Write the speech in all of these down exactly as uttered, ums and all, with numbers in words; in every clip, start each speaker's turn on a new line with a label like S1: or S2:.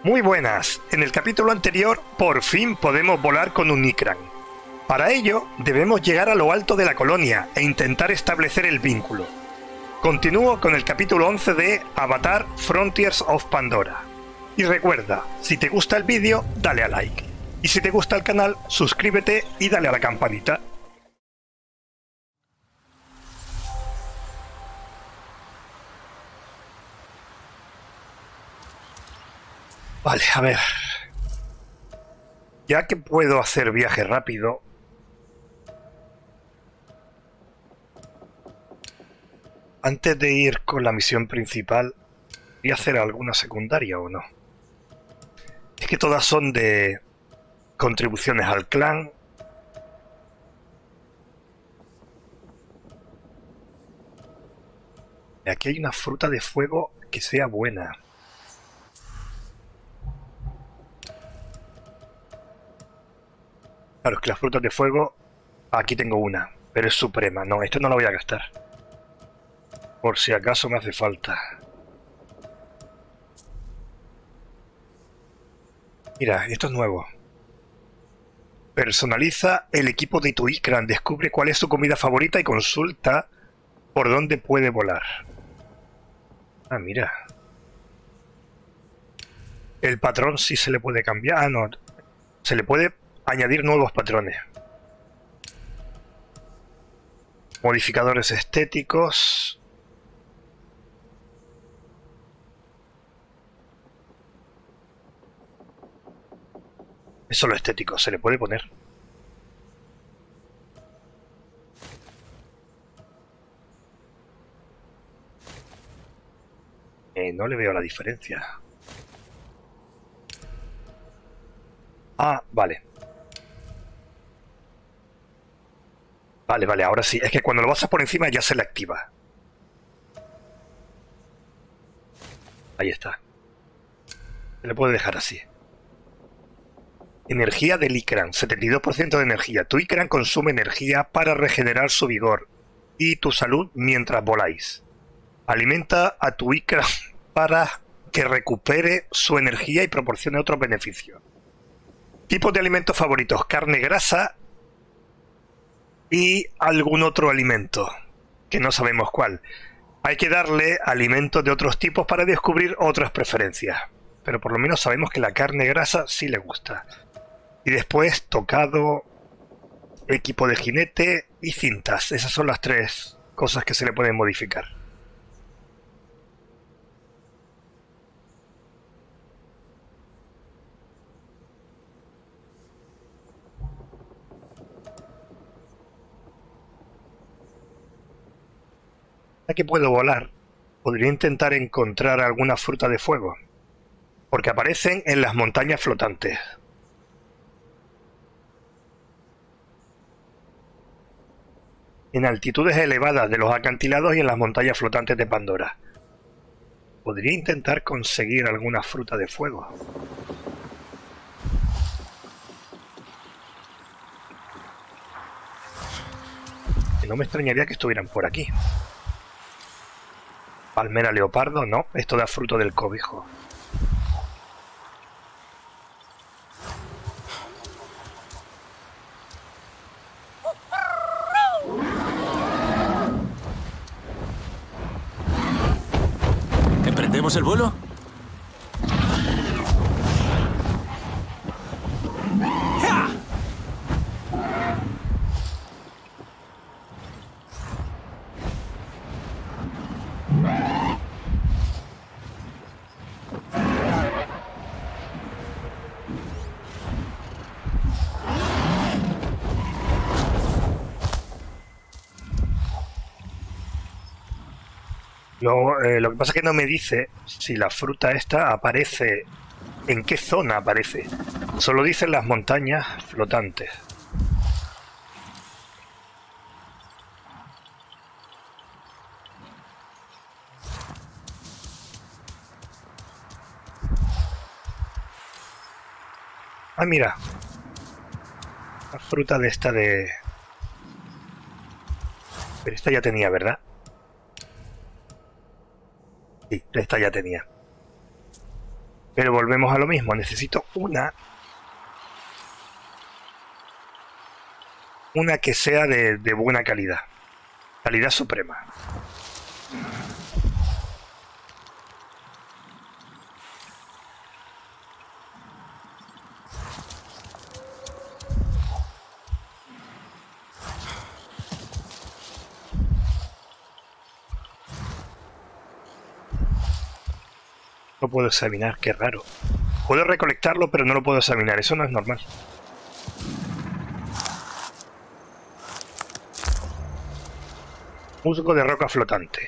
S1: Muy buenas, en el capítulo anterior por fin podemos volar con un Nikran. Para ello debemos llegar a lo alto de la colonia e intentar establecer el vínculo. Continúo con el capítulo once de Avatar Frontiers of Pandora. Y recuerda, si te gusta el vídeo, dale a like. Y si te gusta el canal, suscríbete y dale a la campanita. Vale, a ver. Ya que puedo hacer viaje rápido, antes de ir con la misión principal, ¿voy a hacer alguna secundaria o no? Es que todas son de contribuciones al clan. Aquí hay una fruta de fuego que sea buena. Claro, es que las frutas de fuego... Aquí tengo una, pero es suprema. No, esto no lo voy a gastar. Por si acaso me hace falta. Mira, esto es nuevo. Personaliza el equipo de tu Ikran. Descubre cuál es su comida favorita y consulta por dónde puede volar. Ah, mira. El patrón sí se le puede cambiar. Ah, no. Se le puede añadir nuevos patrones. Modificadores estéticos. Es solo estético, se le puede poner. Eh, no le veo la diferencia. Ah, vale. Vale, vale, ahora sí. Es que cuando lo pasas por encima ya se le activa. Ahí está. Se le puede dejar así. Energía del Ikran. setenta y dos por ciento de energía. Tu Ikran consume energía para regenerar su vigor y tu salud mientras voláis. Alimenta a tu Ikran para que recupere su energía y proporcione otros beneficios. Tipos de alimentos favoritos. Carne, grasa y algún otro alimento, que no sabemos cuál. Hay que darle alimentos de otros tipos para descubrir otras preferencias. Pero por lo menos sabemos que la carne grasa sí le gusta. Y después tocado, equipo de jinete y cintas. Esas son las tres cosas que se le pueden modificar. Ya que puedo volar, podría intentar encontrar alguna fruta de fuego, porque aparecen en las montañas flotantes. En altitudes elevadas de los acantilados y en las montañas flotantes de Pandora. Podría intentar conseguir alguna fruta de fuego. Que no me extrañaría que estuvieran por aquí. Palmera leopardo, no, esto da fruto del cobijo.
S2: ¿Emprendemos el vuelo?
S1: Lo, eh, lo que pasa es que no me dice si la fruta esta aparece, en qué zona aparece. Solo dicen las montañas flotantes. Ah, mira. La fruta de esta de... Pero esta ya tenía, ¿verdad? Sí, esta ya tenía. Pero volvemos a lo mismo, necesito una... Una que sea de, de buena calidad. Calidad suprema. No puedo examinar, qué raro. Puedo recolectarlo, pero no lo puedo examinar. Eso no es normal. Musgo de roca flotante.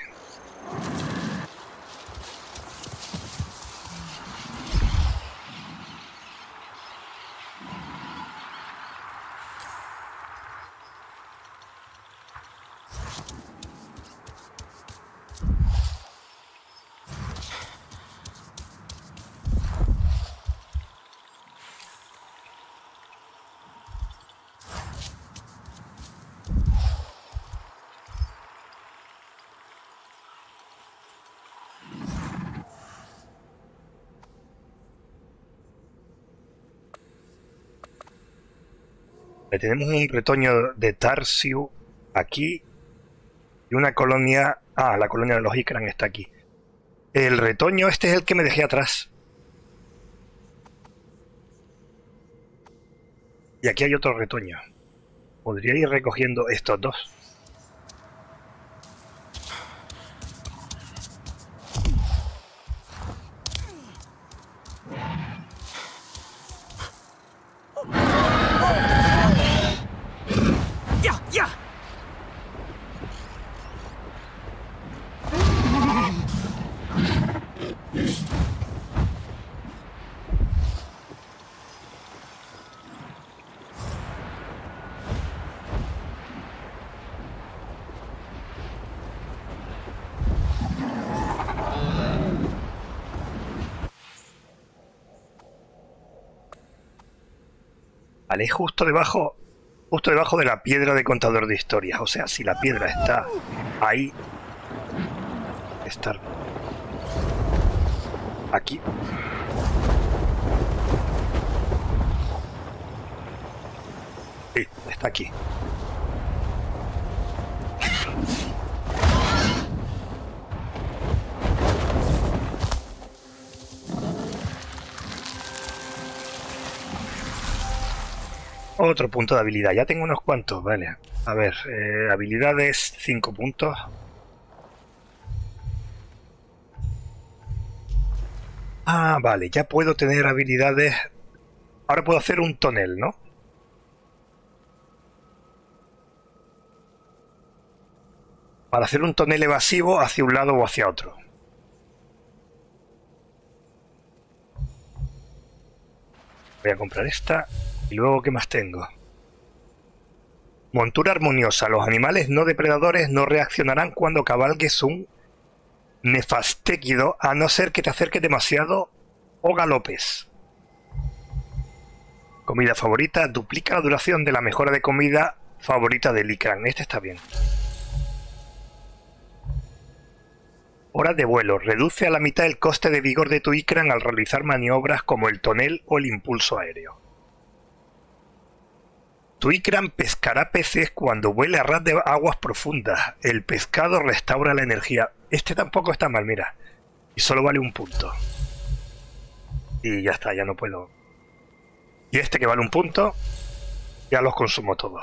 S1: Tenemos un retoño de Tarsiu aquí y una colonia... Ah, la colonia de los Ikran está aquí. El retoño este es el que me dejé atrás. Y aquí hay otro retoño. Podría ir recogiendo estos dos. Vale, justo debajo, justo debajo de la piedra de contador de historias. O sea, si la piedra está ahí, estar aquí. Sí, está aquí. Otro punto de habilidad. Ya tengo unos cuantos, vale. A ver, eh, habilidades, cinco puntos. Ah, vale, ya puedo tener habilidades. Ahora puedo hacer un tonel, ¿no? Para hacer un tonel evasivo hacia un lado o hacia otro. Voy a comprar esta. Y luego, ¿qué más tengo? Montura armoniosa. Los animales no depredadores no reaccionarán cuando cabalgues un nefastéquido, a no ser que te acerques demasiado o galopes. Comida favorita. Duplica la duración de la mejora de comida favorita del Ikran. Este está bien. Horas de vuelo. Reduce a la mitad el coste de vigor de tu Ikran al realizar maniobras como el tonel o el impulso aéreo. Tu Ikran pescará peces cuando vuele a ras de aguas profundas. El pescado restaura la energía. Este tampoco está mal, mira. Y solo vale un punto. Y ya está, ya no puedo. Y este que vale un punto, ya los consumo todos.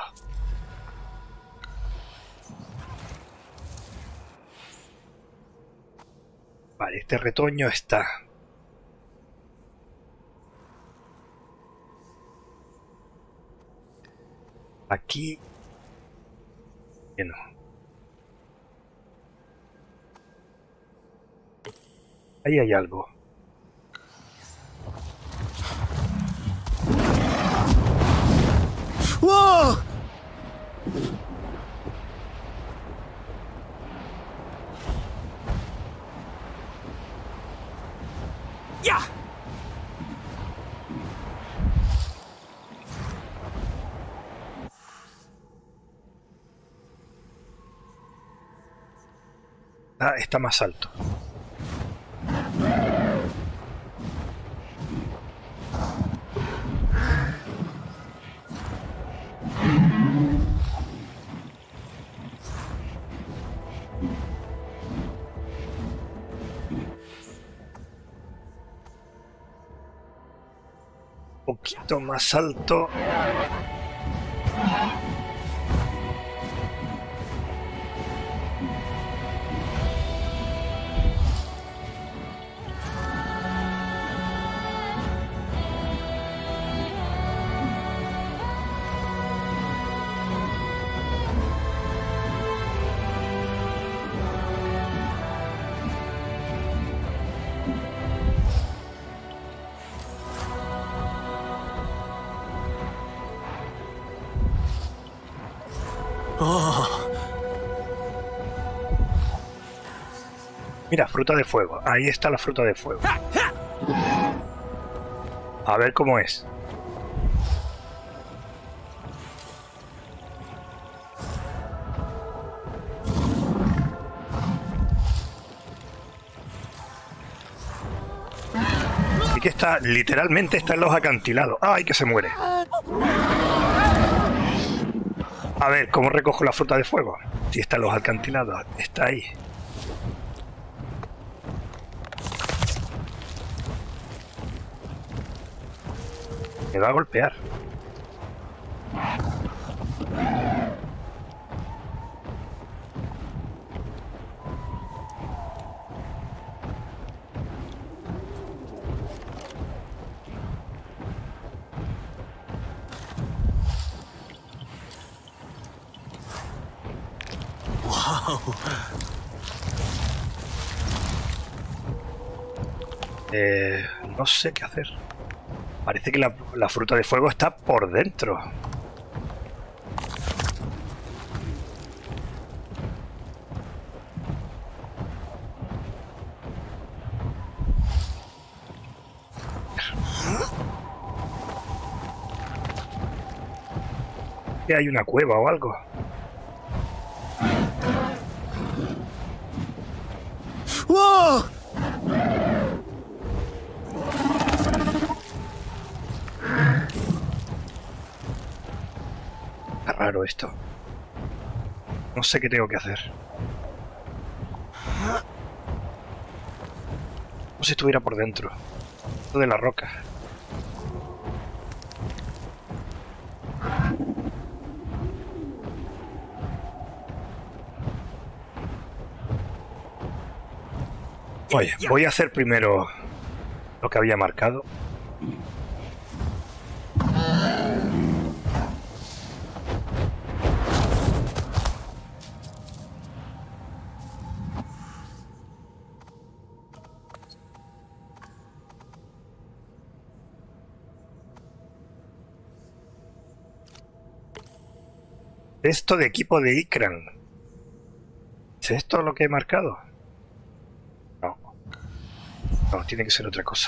S1: Vale, este retoño está... Aquí... Que no. Ahí hay algo.
S2: ¡Wow! ¡Ya!
S1: Ah, está más alto. poquito más alto. Mira, fruta de fuego. Ahí está la fruta de fuego. A ver cómo es. Y que está, literalmente está en los acantilados. ¡Ay, que se muere! A ver, ¿cómo recojo la fruta de fuego? Si está en los acantilados, está ahí. Me va a golpear.
S2: Wow.
S1: Eh, no sé qué hacer. Parece que la, la fruta de fuego está por dentro. ¿Que hay una cueva o algo?
S2: ¡Wow!
S1: Está raro esto. No sé qué tengo que hacer. Como si estuviera por dentro. Esto de la roca. Oye, voy a hacer primero lo que había marcado. Esto de equipo de Ikran. ¿Es esto lo que he marcado? No. No, tiene que ser otra cosa.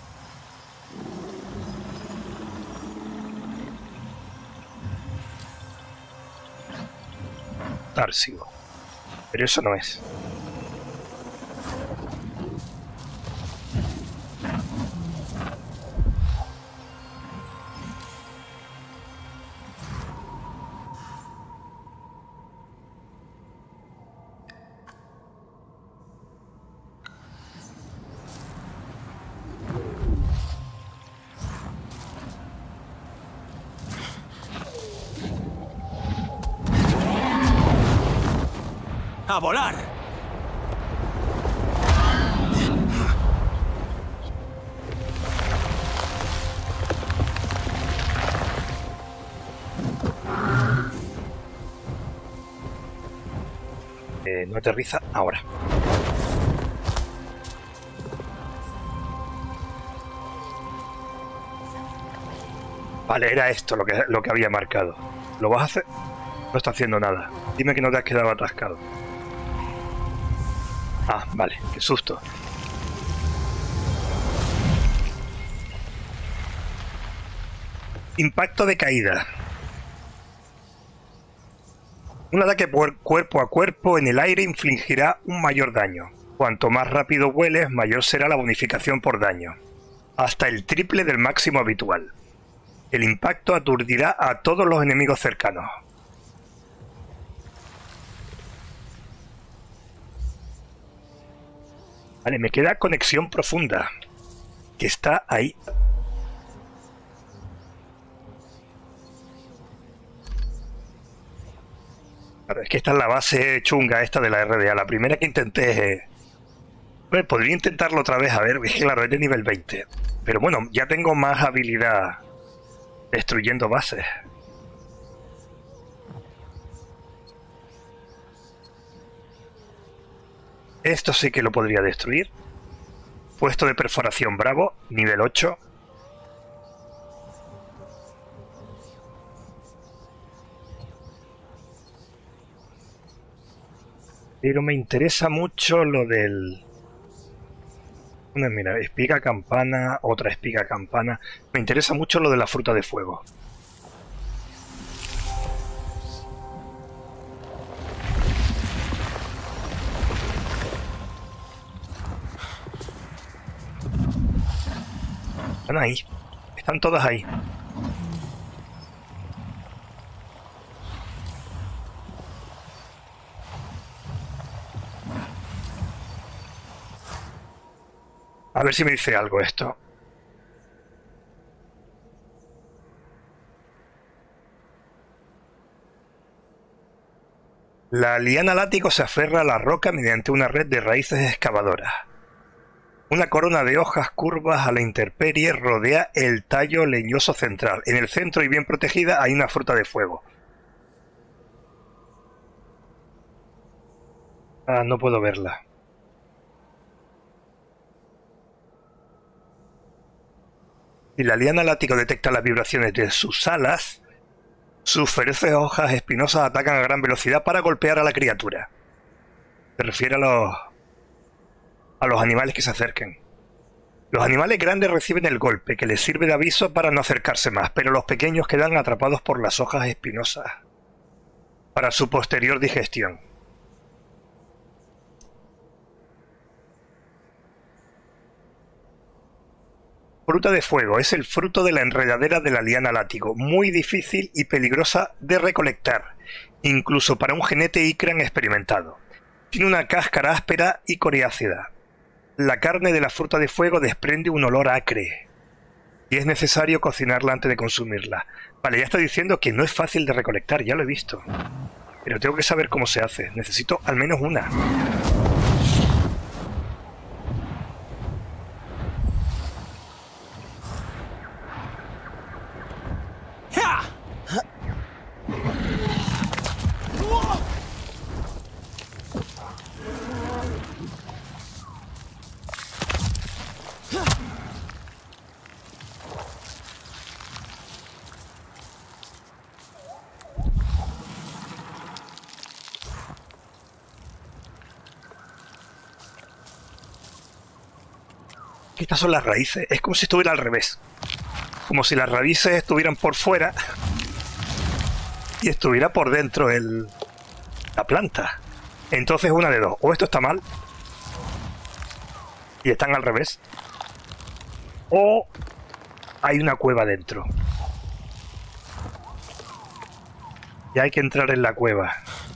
S1: Tarsigo. Pero eso no es.
S2: ¡A volar!
S1: Eh, no aterriza ahora. Vale, era esto lo que, lo que había marcado. ¿Lo vas a hacer? No está haciendo nada. Dime que no te has quedado atascado. Ah, vale, qué susto. Impacto de caída. Un ataque cuerpo a cuerpo en el aire infligirá un mayor daño. Cuanto más rápido vueles, mayor será la bonificación por daño. Hasta el triple del máximo habitual. El impacto aturdirá a todos los enemigos cercanos. Vale, me queda conexión profunda. Que está ahí. Claro, es que esta es la base chunga esta de la R D A. La primera que intenté... Eh... Bueno, podría intentarlo otra vez, a ver, es que claro, es de nivel veinte. Pero bueno, ya tengo más habilidad destruyendo bases. Esto sí que lo podría destruir. Puesto de perforación bravo, nivel ocho. Pero me interesa mucho lo del... Una, mira, espiga campana, otra espiga campana. Me interesa mucho lo de la fruta de fuego. Están ahí. Están todas ahí. A ver si me dice algo esto. La liana látigo se aferra a la roca mediante una red de raíces excavadoras. Una corona de hojas curvas a la intemperie rodea el tallo leñoso central. En el centro y bien protegida hay una fruta de fuego. Ah, no puedo verla. Si la liana látigo detecta las vibraciones de sus alas, sus feroces hojas espinosas atacan a gran velocidad para golpear a la criatura. Se refiere a los, a los animales que se acerquen. Los animales grandes reciben el golpe, que les sirve de aviso para no acercarse más, pero los pequeños quedan atrapados por las hojas espinosas para su posterior digestión. Fruta de fuego es el fruto de la enredadera de la liana látigo, muy difícil y peligrosa de recolectar, incluso para un jinete Ikran experimentado. Tiene una cáscara áspera y coriácea. La carne de la fruta de fuego desprende un olor acre y es necesario cocinarla antes de consumirla. Vale, ya está diciendo que no es fácil de recolectar, ya lo he visto. Pero tengo que saber cómo se hace. Necesito al menos una. Estas son las raíces. Es como si estuviera al revés. Como si las raíces estuvieran por fuera y estuviera por dentro el, la planta. Entonces una de dos. O esto está mal y están al revés. O hay una cueva dentro. Y hay que entrar en la cueva.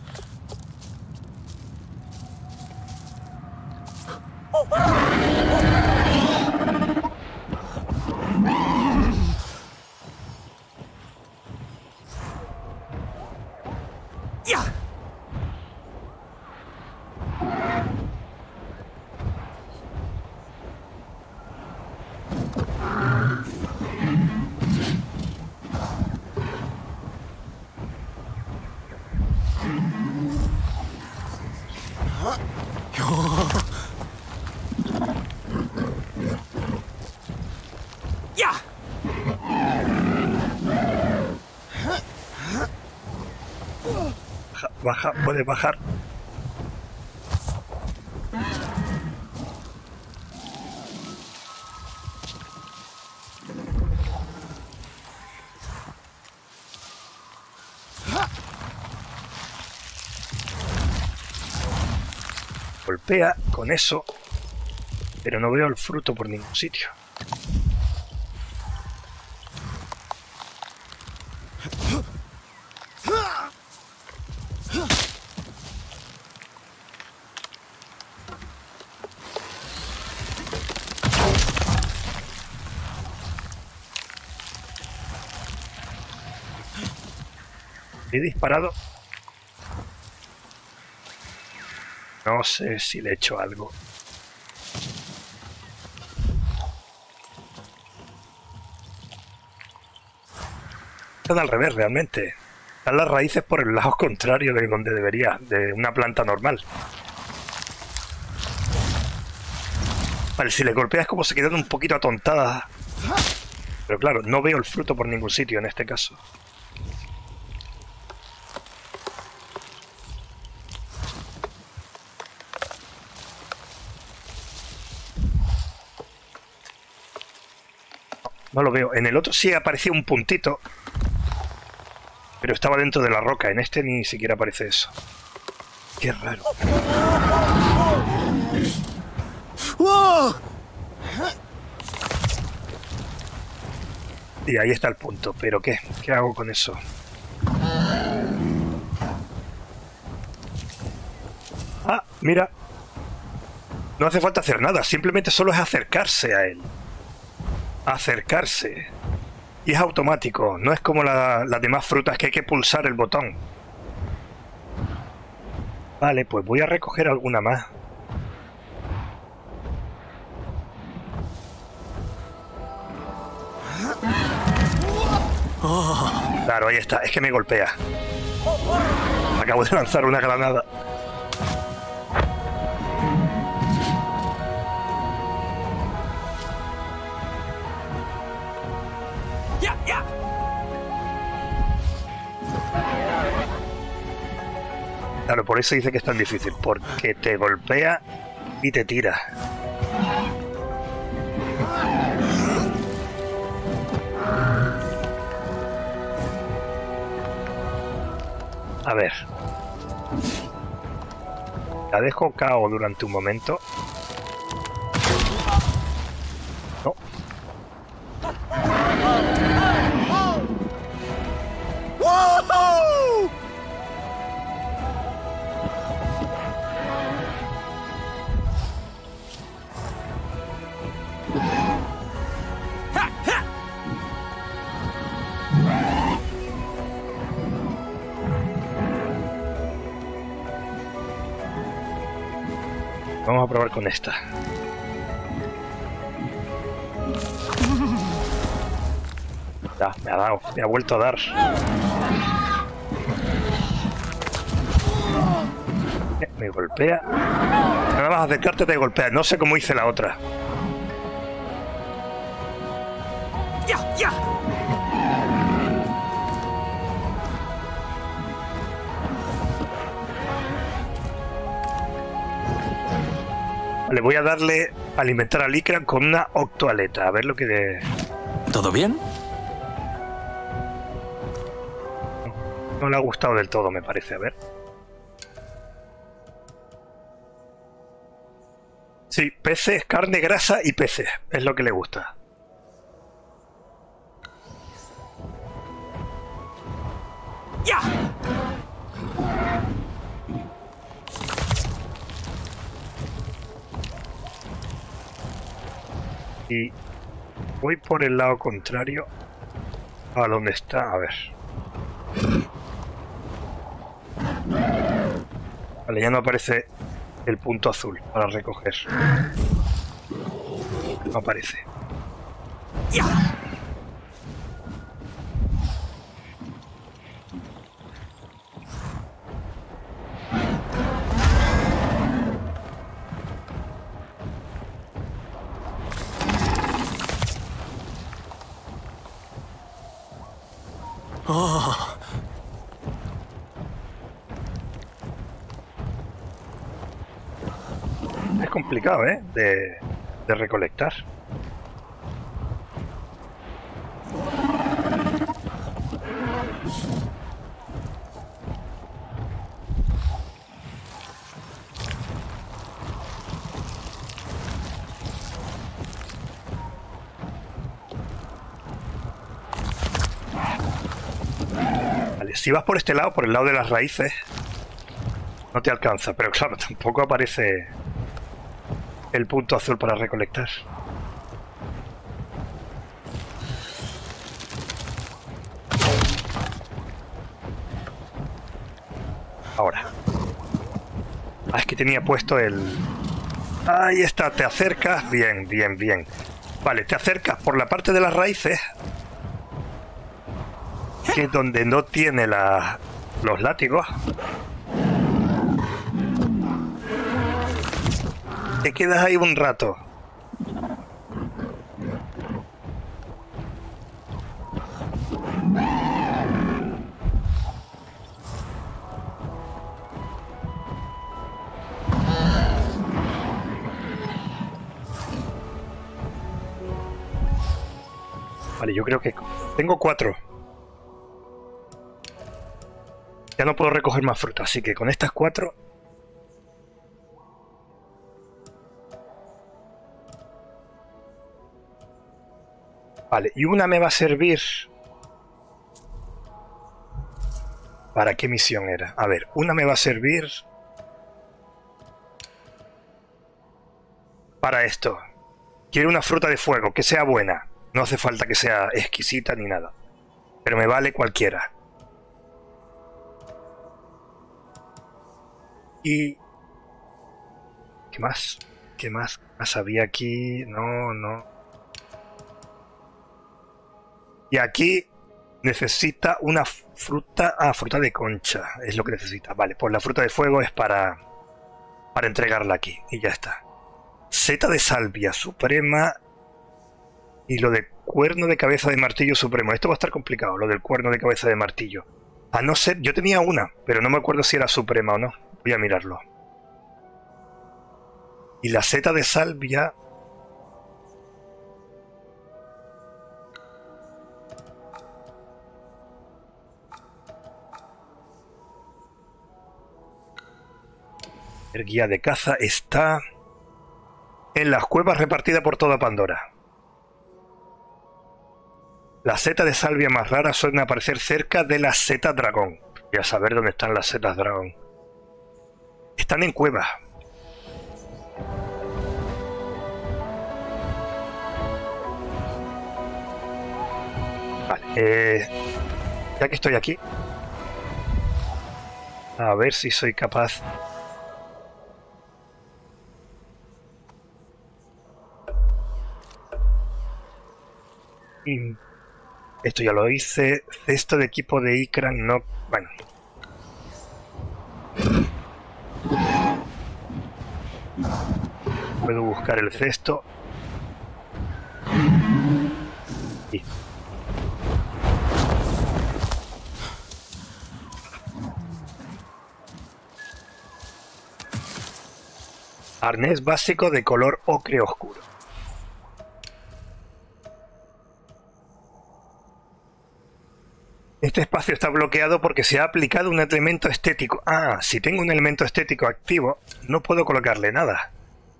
S1: Baja, puede bajar. Golpea con eso, pero no veo el fruto por ningún sitio. He disparado No sé si le he hecho algo. Están al revés realmente. Están las raíces por el lado contrario de donde debería, de una planta normal. Vale, si le golpeas como se quedan un poquito atontadas. Pero claro, no veo el fruto por ningún sitio en este caso. No lo veo. En el otro sí aparecía un puntito. Pero estaba dentro de la roca. En este ni siquiera aparece eso. Qué raro.
S2: ¡Wow!
S1: Y ahí está el punto. ¿Pero qué? ¿Qué hago con eso? Ah, mira. No hace falta hacer nada. Simplemente solo es acercarse a él. Acercarse. Y es automático. No es como la, las demás frutas que hay que pulsar el botón. Vale, pues voy a recoger alguna más. Claro, ahí está. Es que me golpea. Acabo de lanzar una granada.
S2: ¡Ya, ya!
S1: Claro, por eso dice que es tan difícil. Porque te golpea y te tira. A ver. La dejo K O durante un momento. No.
S2: ¡Wow!
S1: Vamos a probar con esta. Ya, me ha dado, me ha vuelto a dar. Eh, me golpea. Nada más acercarte te golpea. No sé cómo hice la otra.
S2: ¡Ya, ya!
S1: Le voy a darle a alimentar al Ikran con una octoaleta. A ver lo que... De...
S2: ¿Todo bien?
S1: No le ha gustado del todo, me parece. A ver. Sí, peces, carne, grasa y peces. Es lo que le gusta.
S2: ¡Ya!
S1: Y voy por el lado contrario a donde está. A ver. Vale, ya no aparece el punto azul para recoger. No aparece.
S2: ¡Ya! Oh.
S1: Es complicado, ¿eh? De, de recolectar. Vale, si vas por este lado, por el lado de las raíces, no te alcanza, pero claro, tampoco aparece el punto azul para recolectar. Ahora. Ah, es que tenía puesto el... Ahí está, te acercas. Bien, bien, bien. Vale, te acercas por la parte de las raíces, que es donde no tiene la... los látigos. Te quedas ahí un rato. Vale, yo creo que tengo cuatro. Ya no puedo recoger más fruta, así que con estas cuatro... Vale, y una me va a servir... ¿Para qué misión era? A ver, una me va a servir... Para esto. Quiero una fruta de fuego, que sea buena. No hace falta que sea exquisita ni nada. Pero me vale cualquiera. Y... ¿Qué más? ¿Qué más? ¿Qué más había aquí? No, no. Y aquí necesita una fruta... Ah, fruta de concha. Es lo que necesita. Vale, pues la fruta de fuego es para... Para entregarla aquí. Y ya está. Seta de salvia suprema. Y lo de cuerno de cabeza de martillo supremo. Esto va a estar complicado, lo del cuerno de cabeza de martillo. A no ser... Yo tenía una, pero no me acuerdo si era suprema o no. Voy a mirarlo. Y la seta de salvia... El guía de caza está... en las cuevas repartidas por toda Pandora. Las setas de salvia más raras suelen aparecer cerca de las setas dragón. Voy a saber dónde están las setas dragón. Están en cuevas. Vale, eh, ya que estoy aquí, a ver si soy capaz... Y esto ya lo hice. Cesto de equipo de Ikran, no... Bueno. Puedo buscar el cesto. Sí. Arnés básico de color ocre oscuro. Este espacio está bloqueado porque se ha aplicado un elemento estético. Ah, si tengo un elemento estético activo, no puedo colocarle nada.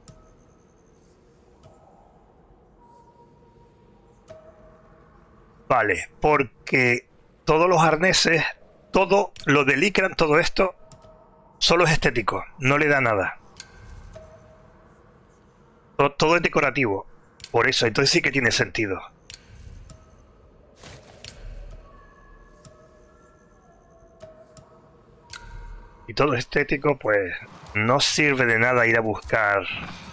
S1: Vale, porque todos los arneses, todo lo del Ikran, todo esto, solo es estético, no le da nada. Todo, todo es decorativo. Por eso, entonces sí que tiene sentido. Y todo estético, pues no sirve de nada ir a buscar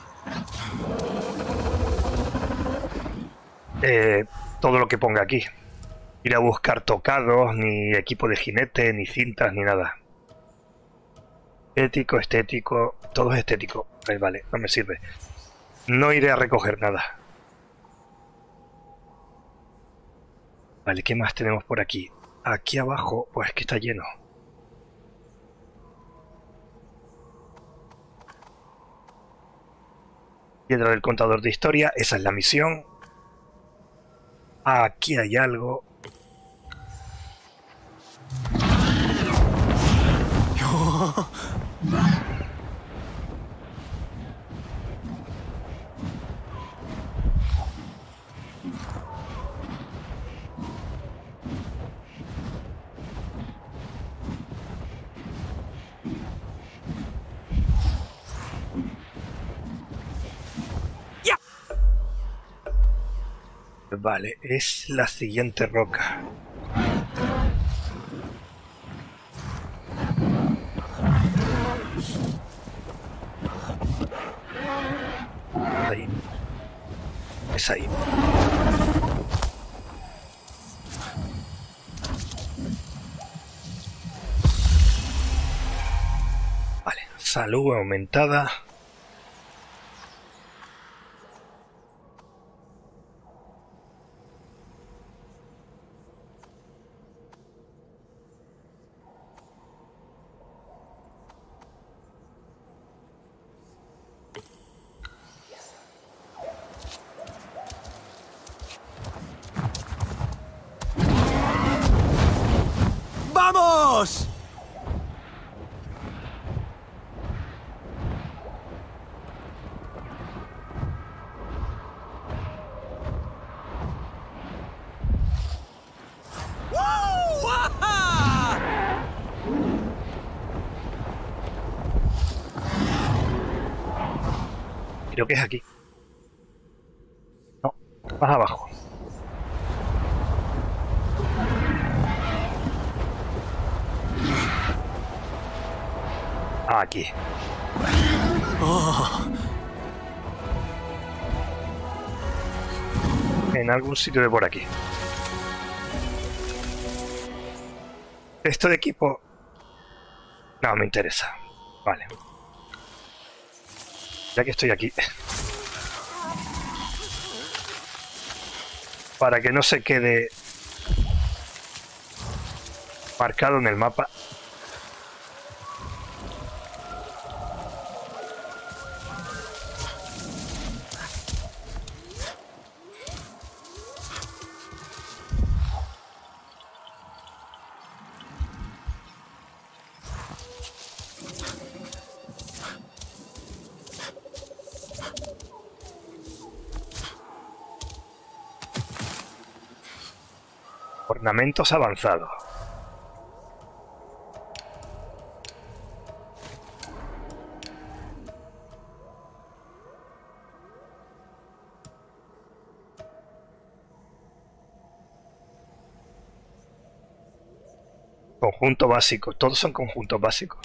S1: eh, todo lo que ponga aquí. Ir a buscar tocados, ni equipo de jinete, ni cintas, ni nada. Estético, estético, todo es estético. Ahí vale, no me sirve. No iré a recoger nada. Vale, ¿qué más tenemos por aquí? Aquí abajo, pues que está lleno. Piedra del contador de historia, esa es la misión. Aquí hay algo. Vale, es la siguiente roca. Ahí. Es ahí. Vale, salud aumentada.
S2: ¡Vamos! ¡Woo! ¡Ajá!
S1: Creo que es aquí. No, más abajo. Aquí.
S2: Oh.
S1: En algún sitio de por aquí. Esto de equipo no me interesa. Vale. Ya que estoy aquí, para que no se quede marcado en el mapa, ornamentos avanzados. Conjunto básico, todos son conjuntos básicos.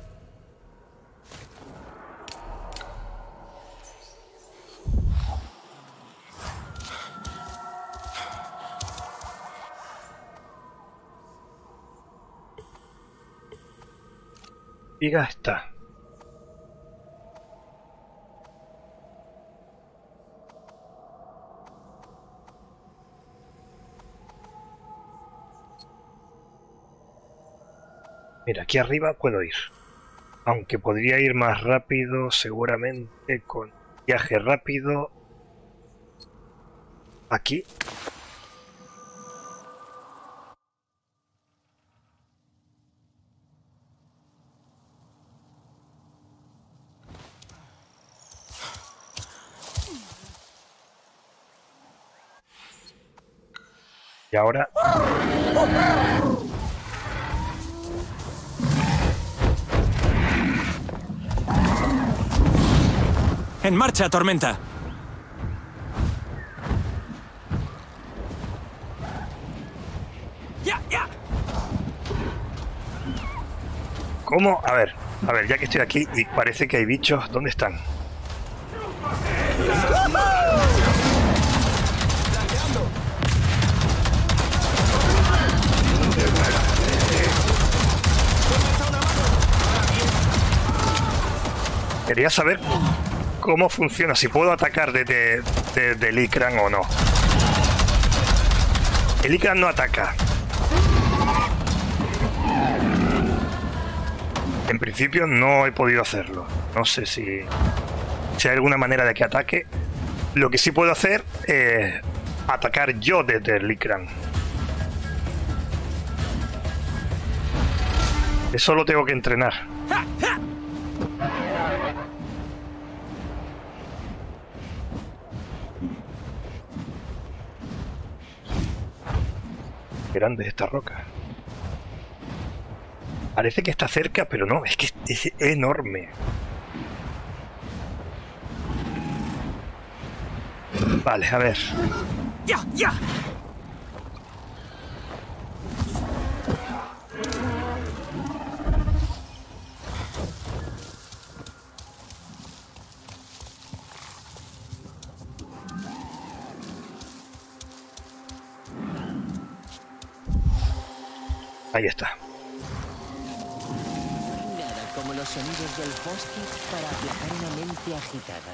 S1: Diga está. Mira, aquí arriba puedo ir. Aunque podría ir más rápido, seguramente con viaje rápido. Aquí. Y ahora...
S2: ¡En marcha, tormenta! ¡Ya, ya!
S1: ¿Cómo? A ver, a ver, ya que estoy aquí y parece que hay bichos, ¿dónde están? Quería saber cómo funciona, si puedo atacar desde, desde el Ikran o no. El Ikran no ataca. En principio no he podido hacerlo. No sé si, si hay alguna manera de que ataque. Lo que sí puedo hacer es atacar yo desde el Ikran. Eso lo tengo que entrenar. Grande esta roca. Parece que está cerca, pero no, es que es enorme. Vale, a ver.
S2: ¡Ya, ya!
S1: Ahí está.
S3: Nada como los sonidos del bosque para aplacar una mente agitada.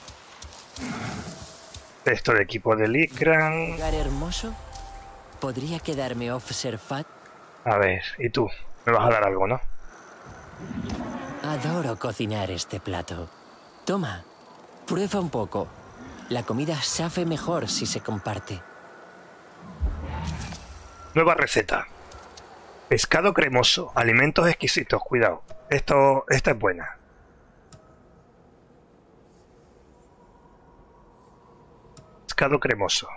S1: Esto de equipo de Licran.
S3: ¿Lugar hermoso? ¿Podría quedarme observad?
S1: A ver, ¿y tú? Me vas a dar algo, ¿no?
S3: Adoro cocinar este plato. Toma, prueba un poco. La comida sabe mejor si se comparte.
S1: Nueva receta. Pescado cremoso. Alimentos exquisitos. Cuidado. Esto, esta es buena. Pescado cremoso.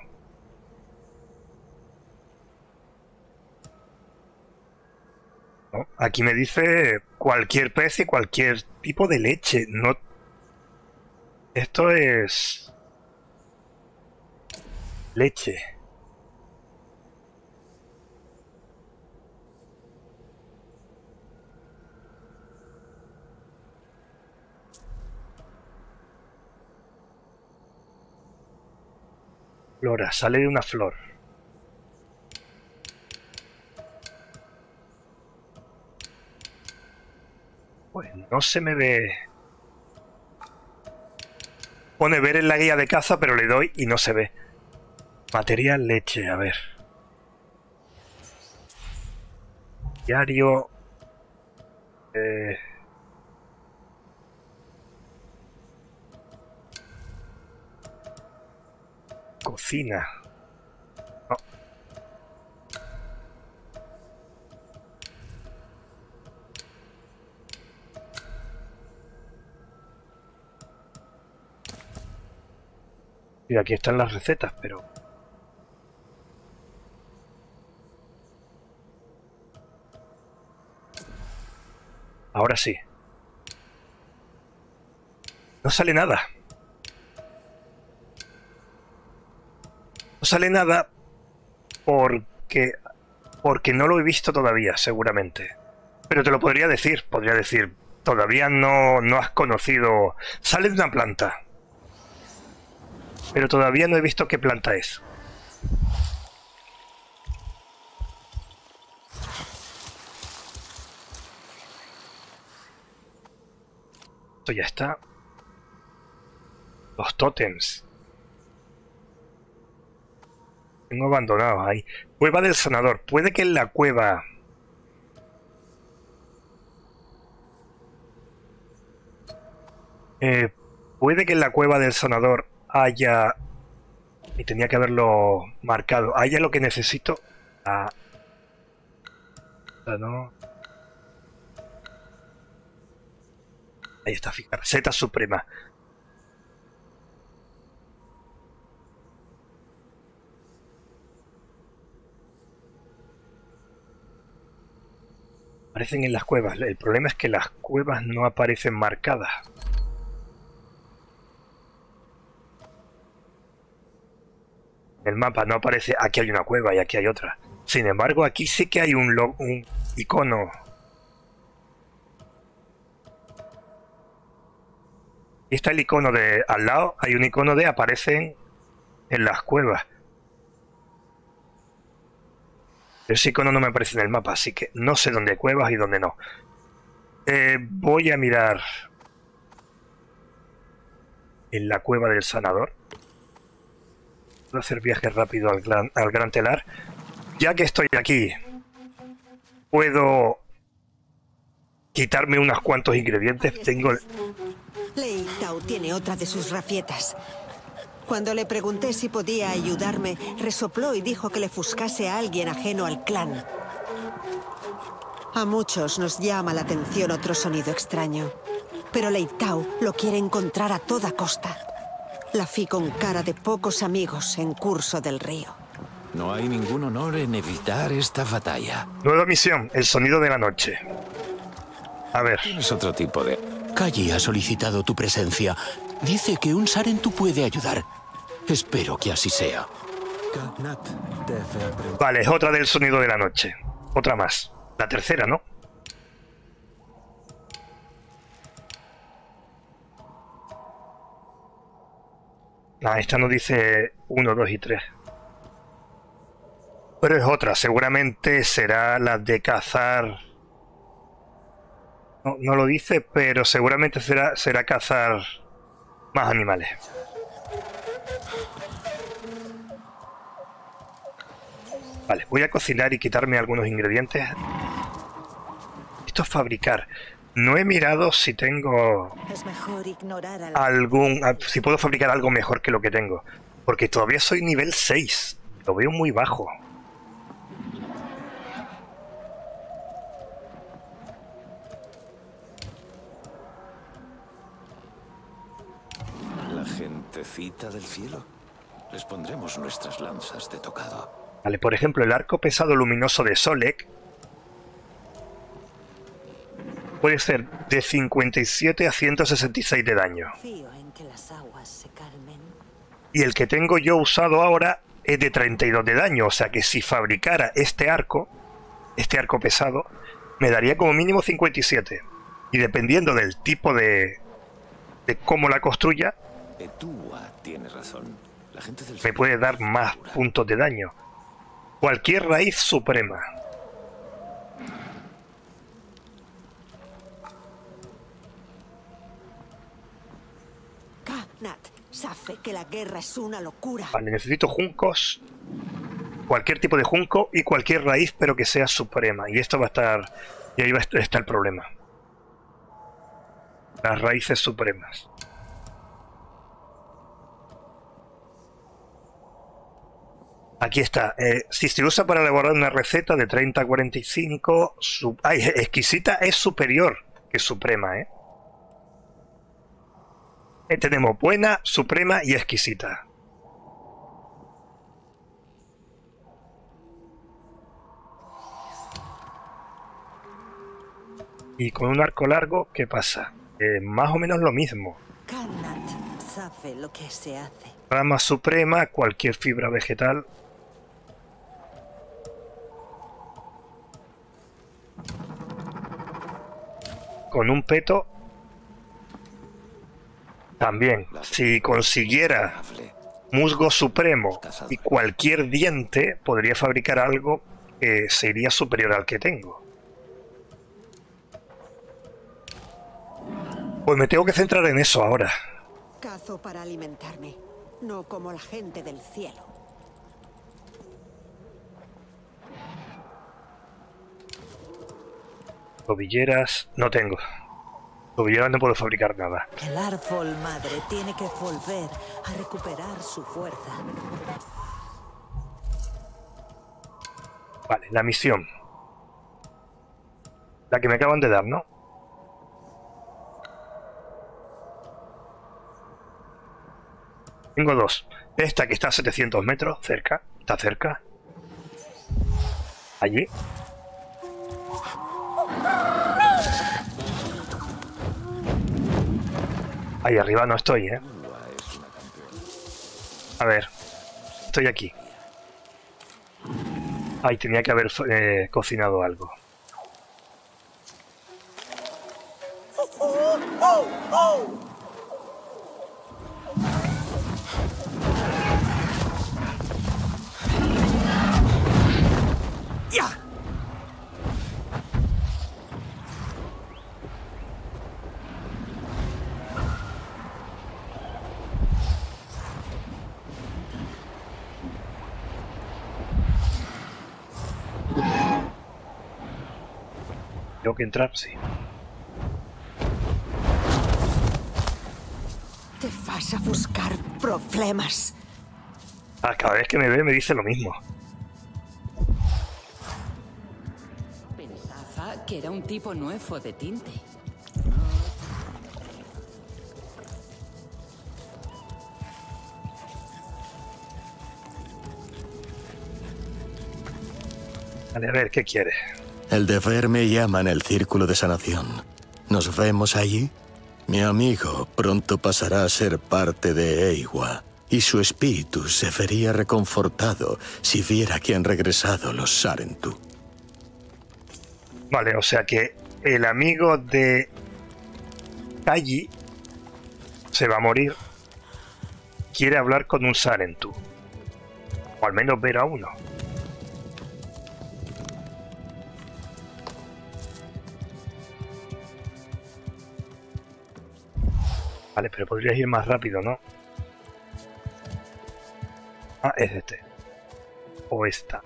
S1: ¿No? Aquí me dice cualquier pez y cualquier tipo de leche. No. Esto es leche. Flora, sale de una flor. Pues no se me ve. Pone ver en la guía de caza, pero le doy y no se ve. Material leche, a ver. Diario. Eh... Cocina. No. Y aquí están las recetas, pero... Ahora sí. No sale nada. No sale nada porque... Porque no lo he visto todavía, seguramente. Pero te lo podría decir. Podría decir, todavía no, no has conocido... Sale de una planta. Pero todavía no he visto qué planta es. Esto ya está. Los tótems. Tengo abandonados ahí. Cueva del sanador. Puede que en la cueva... Eh, puede que en la cueva del sanador haya... Y tenía que haberlo marcado. Haya lo que necesito. Ah. No. Ahí está, fija. Receta suprema. Aparecen en las cuevas. El problema es que las cuevas no aparecen marcadas. El mapa no aparece, aquí hay una cueva y aquí hay otra. Sin embargo, aquí sí que hay un, log, un icono. Y está el icono de... Al lado hay un icono de aparecen en las cuevas. Ese icono no me aparece en el mapa, así que no sé dónde hay cuevas y dónde no. Eh, voy a mirar en la cueva del sanador. Voy a hacer viaje rápido al gran, al gran telar. Ya que estoy aquí, puedo quitarme unos cuantos ingredientes. Tengo...
S4: Lei Tao tiene otra de sus rafietas. Cuando le pregunté si podía ayudarme, resopló y dijo que le fuscase a alguien ajeno al clan. A muchos nos llama la atención otro sonido extraño, pero Lei Tao lo quiere encontrar a toda costa. La vi con cara de pocos amigos en curso del río.
S5: No hay ningún honor en evitar esta batalla.
S1: Nueva misión, el sonido de la noche. A ver.
S5: Tienes otro tipo de...
S6: Kaji ha solicitado tu presencia. Dice que un Sarentu puede ayudar. Espero que así sea.
S1: Vale, es otra del sonido de la noche. Otra más. La tercera, ¿no? Ah, esta nos dice uno, dos y tres. Pero es otra, seguramente será la de cazar. No, no lo dice, pero seguramente será, será cazar más animales. Vale, voy a cocinar y quitarme algunos ingredientes. Esto es fabricar. No he mirado si tengo
S7: Es mejor ignorar al...
S1: algún... si puedo fabricar algo mejor que lo que tengo. Porque todavía soy nivel seis. Lo veo muy bajo.
S5: La gentecita del cielo. Les pondremos nuestras lanzas de tocado.
S1: Vale, por ejemplo, el arco pesado luminoso de Solek puede ser de cincuenta y siete a ciento sesenta y seis de daño.
S7: Confío en que las aguas se calmen.
S1: Y el que tengo yo usado ahora es de treinta y dos de daño. O sea que si fabricara este arco, este arco pesado, me daría como mínimo cincuenta y siete. Y dependiendo del tipo de, de cómo la construya,
S5: Etúa tiene razón. La gente del
S1: me
S5: cielo
S1: puede dar más
S5: segura.
S1: puntos de daño. Cualquier raíz suprema.
S4: Nat, sabe que la guerra es una locura.
S1: Vale, necesito juncos. Cualquier tipo de junco y cualquier raíz, pero que sea suprema. Y esto va a estar... Y ahí va a estar está el problema. Las raíces supremas. Aquí está. Eh, si se usa para elaborar una receta de treinta a cuarenta y cinco... Su... Ay, exquisita es superior que suprema, ¿eh? Eh, tenemos buena, suprema y exquisita. Y con un arco largo, ¿qué pasa? Eh, más o menos lo mismo.
S7: Kanat sabe lo que se hace.
S1: Rama suprema, cualquier fibra vegetal. Con un peto. También, si consiguiera musgo supremo y cualquier diente, podría fabricar algo que sería superior al que tengo. Pues me tengo que centrar en eso ahora.
S4: Cazo para alimentarme, no como la gente del cielo.
S1: Tobilleras no tengo. Tobilleras no puedo fabricar nada.
S7: El árbol madre tiene que volver a recuperar su fuerza.
S1: Vale, la misión. La que me acaban de dar, ¿no? Tengo dos. Esta que está a setecientos metros, cerca. Está cerca. Allí. Ahí arriba no estoy, ¿eh? A ver. Estoy aquí. Ahí tenía que haber eh, cocinado algo.
S2: ¡Ya!
S1: Tengo que entrar, sí.
S4: Te vas a buscar problemas.
S1: Ah, cada vez que me ve me dice lo mismo.
S8: Pensaba que era un tipo nuevo de tinte.
S1: Vale, a ver, ¿qué quiere?
S6: El deber me llama en el círculo de sanación. ¿Nos vemos allí? Mi amigo pronto pasará a ser parte de Eywa, y su espíritu se vería reconfortado si viera que han regresado los Sarentu.
S1: Vale, o sea que el amigo de Kaji se va a morir. Quiere hablar con un Sarentu. O al menos ver a uno. Vale, pero podrías ir más rápido, ¿no? Ah, es este. O esta.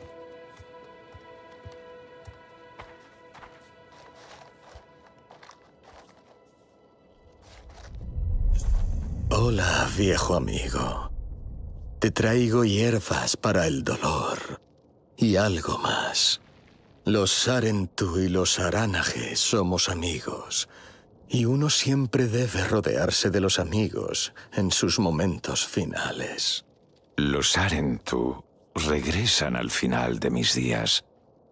S6: Hola, viejo amigo. Te traigo hierbas para el dolor. Y algo más. Los Sarentu y los Aránage somos amigos. Y uno siempre debe rodearse de los amigos en sus momentos finales.
S5: Los Sarentu regresan al final de mis días.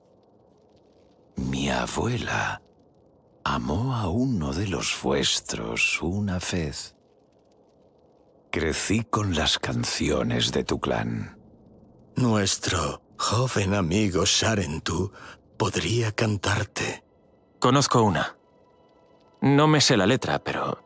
S5: Mi abuela amó a uno de los vuestros una vez. Crecí con las canciones de tu clan.
S6: Nuestro joven amigo Sarentu podría cantarte.
S2: Conozco una. No me sé la letra, pero...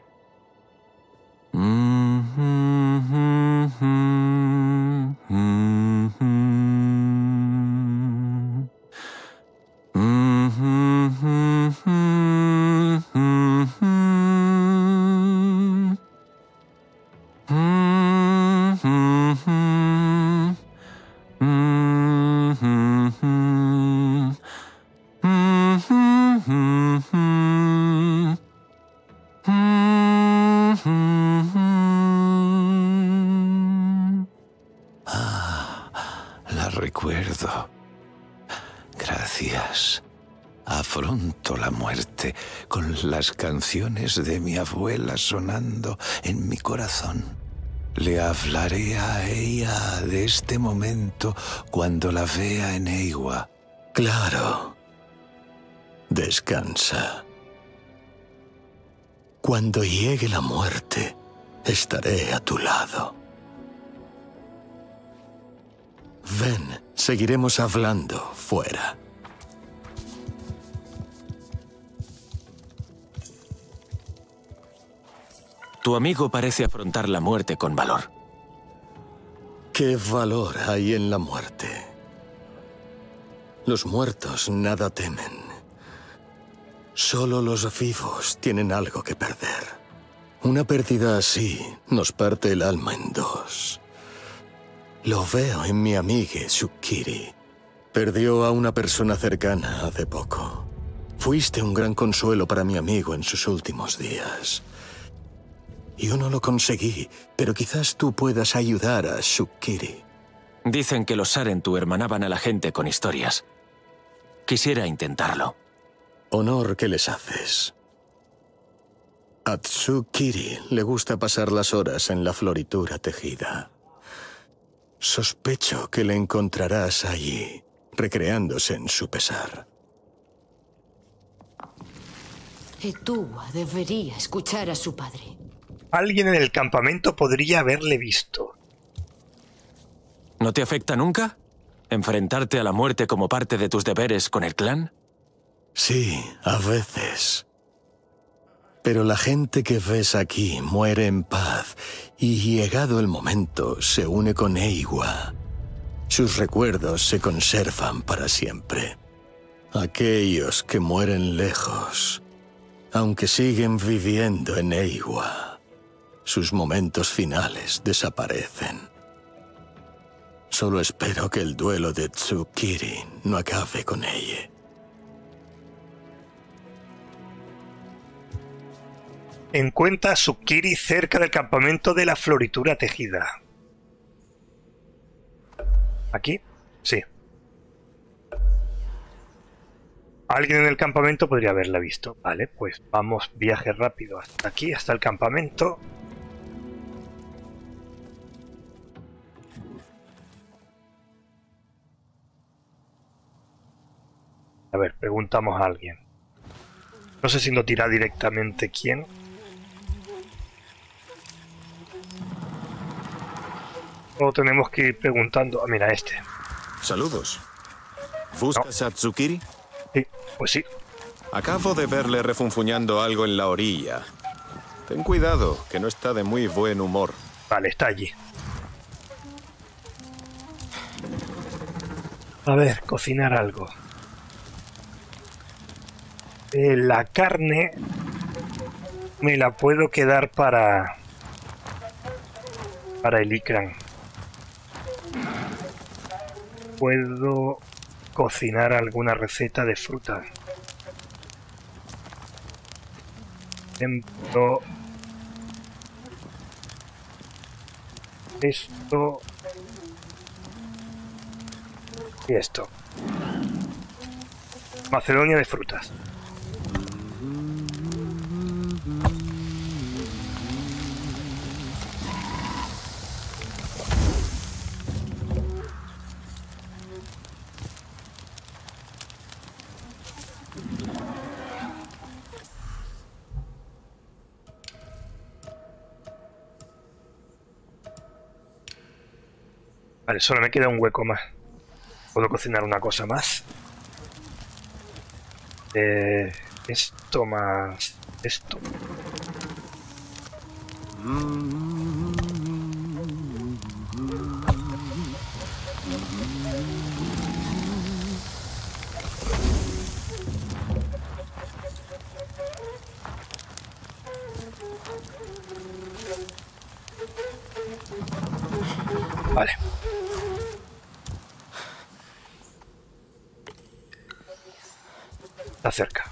S5: Recuerdo. Gracias. Afronto la muerte con las canciones de mi abuela sonando en mi corazón. Le hablaré a ella de este momento cuando la vea en Eywa.
S6: Claro. Descansa. Cuando llegue la muerte, estaré a tu lado. Ven, seguiremos hablando fuera.
S2: Tu amigo parece afrontar la muerte con valor.
S6: ¿Qué valor hay en la muerte? Los muertos nada temen. Solo los vivos tienen algo que perder. Una pérdida así nos parte el alma en dos. Lo veo en mi amiga Tsukiri. Perdió a una persona cercana hace poco. Fuiste un gran consuelo para mi amigo en sus últimos días. Yo no lo conseguí, pero quizás tú puedas ayudar a Tsukiri.
S2: Dicen que los Sarentu hermanaban a la gente con historias. Quisiera intentarlo.
S6: Honor que les haces. A Tsukiri le gusta pasar las horas en la floritura tejida. Sospecho que le encontrarás allí, recreándose en su pesar.
S9: Etua debería escuchar a su padre.
S1: Alguien en el campamento podría haberle visto.
S2: ¿No te afecta nunca? ¿Enfrentarte a la muerte como parte de tus deberes con el clan?
S6: Sí, a veces. Pero la gente que ves aquí muere en paz y, llegado el momento, se une con Eywa. Sus recuerdos se conservan para siempre. Aquellos que mueren lejos, aunque siguen viviendo en Eywa, sus momentos finales desaparecen. Solo espero que el duelo de Tsukiri no acabe con ella.
S1: Encuentra a Tsukiri cerca del campamento de la floritura tejida. ¿Aquí? Sí. Alguien en el campamento podría haberla visto. Vale, pues vamos viaje rápido hasta aquí, hasta el campamento. A ver, preguntamos a alguien. No sé si nos dirá directamente quién. O tenemos que ir preguntando. Ah, mira, este.
S10: Saludos. ¿Buscas no. a Tsukiri?
S1: Sí, pues sí.
S10: Acabo de verle refunfuñando algo en la orilla. Ten cuidado, que no está de muy buen humor.
S1: Vale, está allí. A ver, cocinar algo. Eh, la carne me la puedo quedar para... para el Ikran. Puedo cocinar alguna receta de fruta. Por ejemplo... esto... y esto. Macedonia de frutas. Vale, solo me queda un hueco más. Puedo cocinar una cosa más. Eh, esto más... esto. Vale. Está cerca.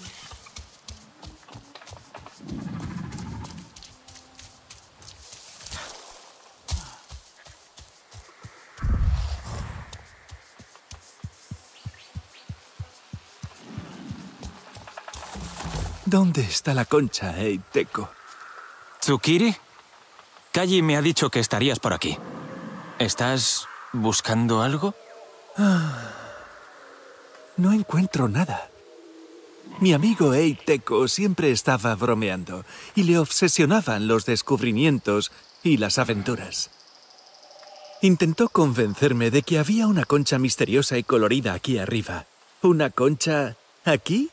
S11: ¿Dónde está la concha, Eiteco?
S2: ¿Tsukiri? Kaji me ha dicho que estarías por aquí. ¿Estás buscando algo?
S11: Ah, no encuentro nada. Mi amigo Eiteco siempre estaba bromeando y le obsesionaban los descubrimientos y las aventuras. Intentó convencerme de que había una concha misteriosa y colorida aquí arriba. ¿Una concha aquí?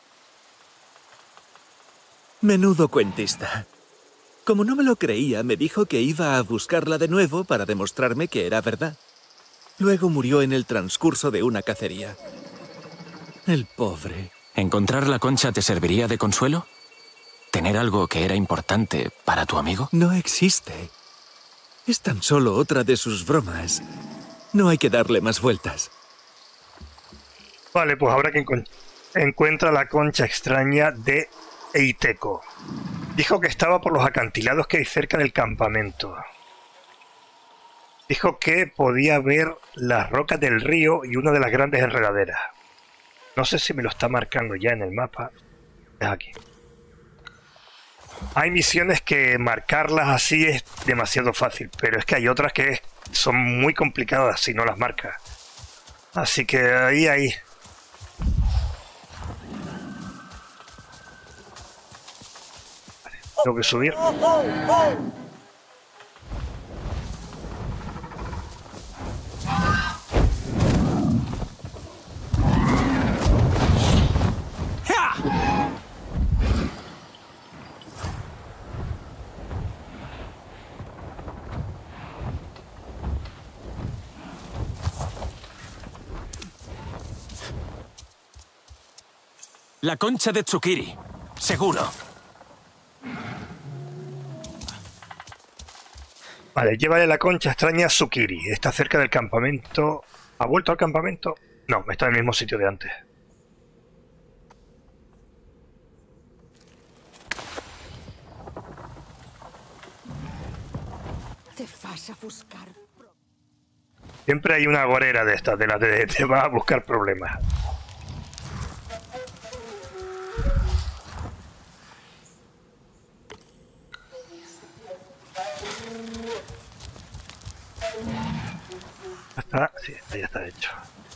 S11: Menudo cuentista. Como no me lo creía, me dijo que iba a buscarla de nuevo para demostrarme que era verdad. Luego murió en el transcurso de una cacería. El pobre.
S2: ¿Encontrar la concha te serviría de consuelo? ¿Tener algo que era importante para tu amigo?
S11: No existe. Es tan solo otra de sus bromas. No hay que darle más vueltas.
S1: Vale, pues ahora que encu encuentra la concha extraña de Eiteco. Dijo que estaba por los acantilados que hay cerca del campamento. Dijo que podía ver las rocas del río y una de las grandes enredaderas. No sé si me lo está marcando ya en el mapa. Es aquí. Hay misiones que marcarlas así es demasiado fácil, pero es que hay otras que son muy complicadas si no las marcas. Así que ahí, ahí. Vale, tengo que subir.
S2: La concha de Tsukiri. Seguro.
S1: Vale, llévale la concha extraña a Tsukiri. Está cerca del campamento. ¿Ha vuelto al campamento? No, está en el mismo sitio de antes.
S9: Te vas a buscar.
S1: Siempre hay una gorera de estas, de las de te va a buscar problemas. Está, sí, ya está hecho.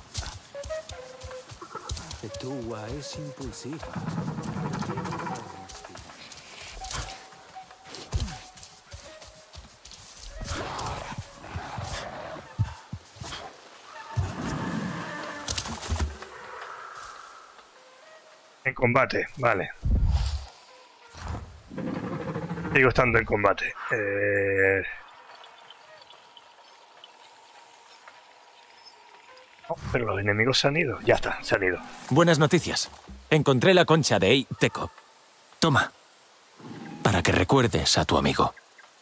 S3: Tua es impulsiva.
S1: En combate, vale. Sigo estando en combate. Eh... Oh, pero los enemigos se han ido. Ya está, se han ido.
S2: Buenas noticias. Encontré la concha de Eiteco. Toma. Para que que recuerdes a tu amigo.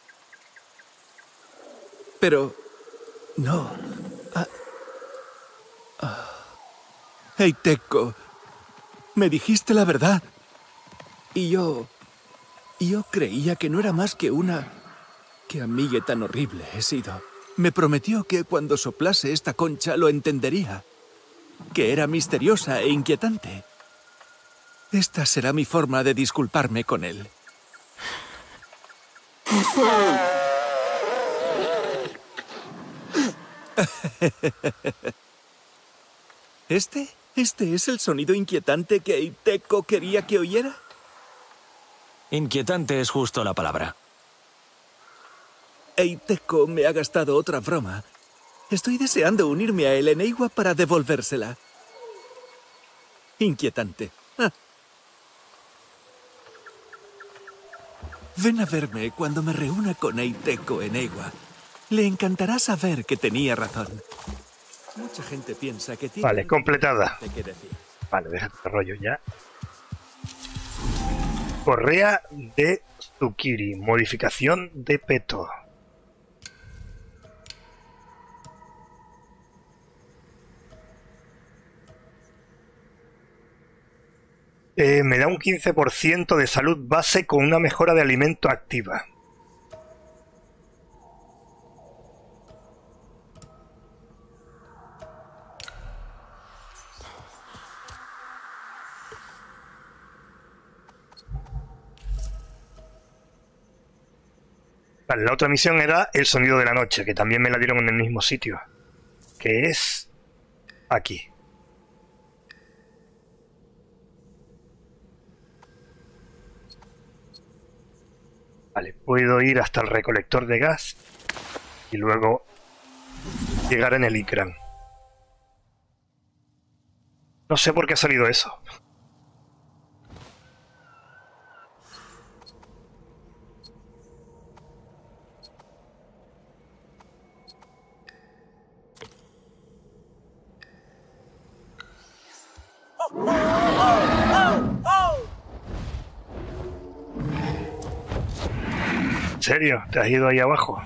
S11: Pero... no... Ah... Ah... Hey, Tecco. Me dijiste la verdad. Y yo... Yo creía que no era más que una... Qué amiga tan horrible he sido. Me prometió que cuando soplase esta concha lo entendería. Que era misteriosa e inquietante. Esta será mi forma de disculparme con él. ¿Este? ¿Este es el sonido inquietante que Tecco quería que oyera?
S2: Inquietante es justo la palabra.
S11: Tecco me ha gastado otra broma. Estoy deseando unirme a él en Eywa para devolvérsela. Inquietante. Ah. Ven a verme cuando me reúna con Tecco en Eywa. Le encantará saber que tenía razón. Mucha gente piensa que tiene...
S1: Vale, completada.
S11: ¿Qué decir?
S1: Vale, déjate el rollo ya. Correa de Tsukiri. Modificación de peto. Eh, me da un quince por ciento de salud base con una mejora de alimento activa. Vale, la otra misión era el sonido de la noche, que también me la dieron en el mismo sitio. Que es... aquí. Vale, puedo ir hasta el recolector de gas y luego llegar en el Ikran. No sé por qué ha salido eso. ¿En serio? ¿Te has ido ahí abajo?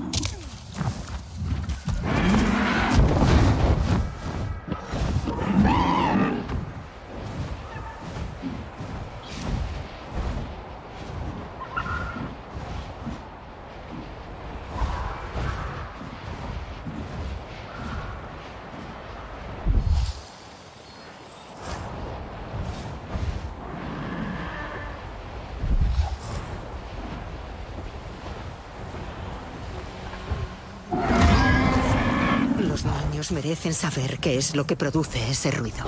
S4: Merecen saber qué es lo que produce ese ruido.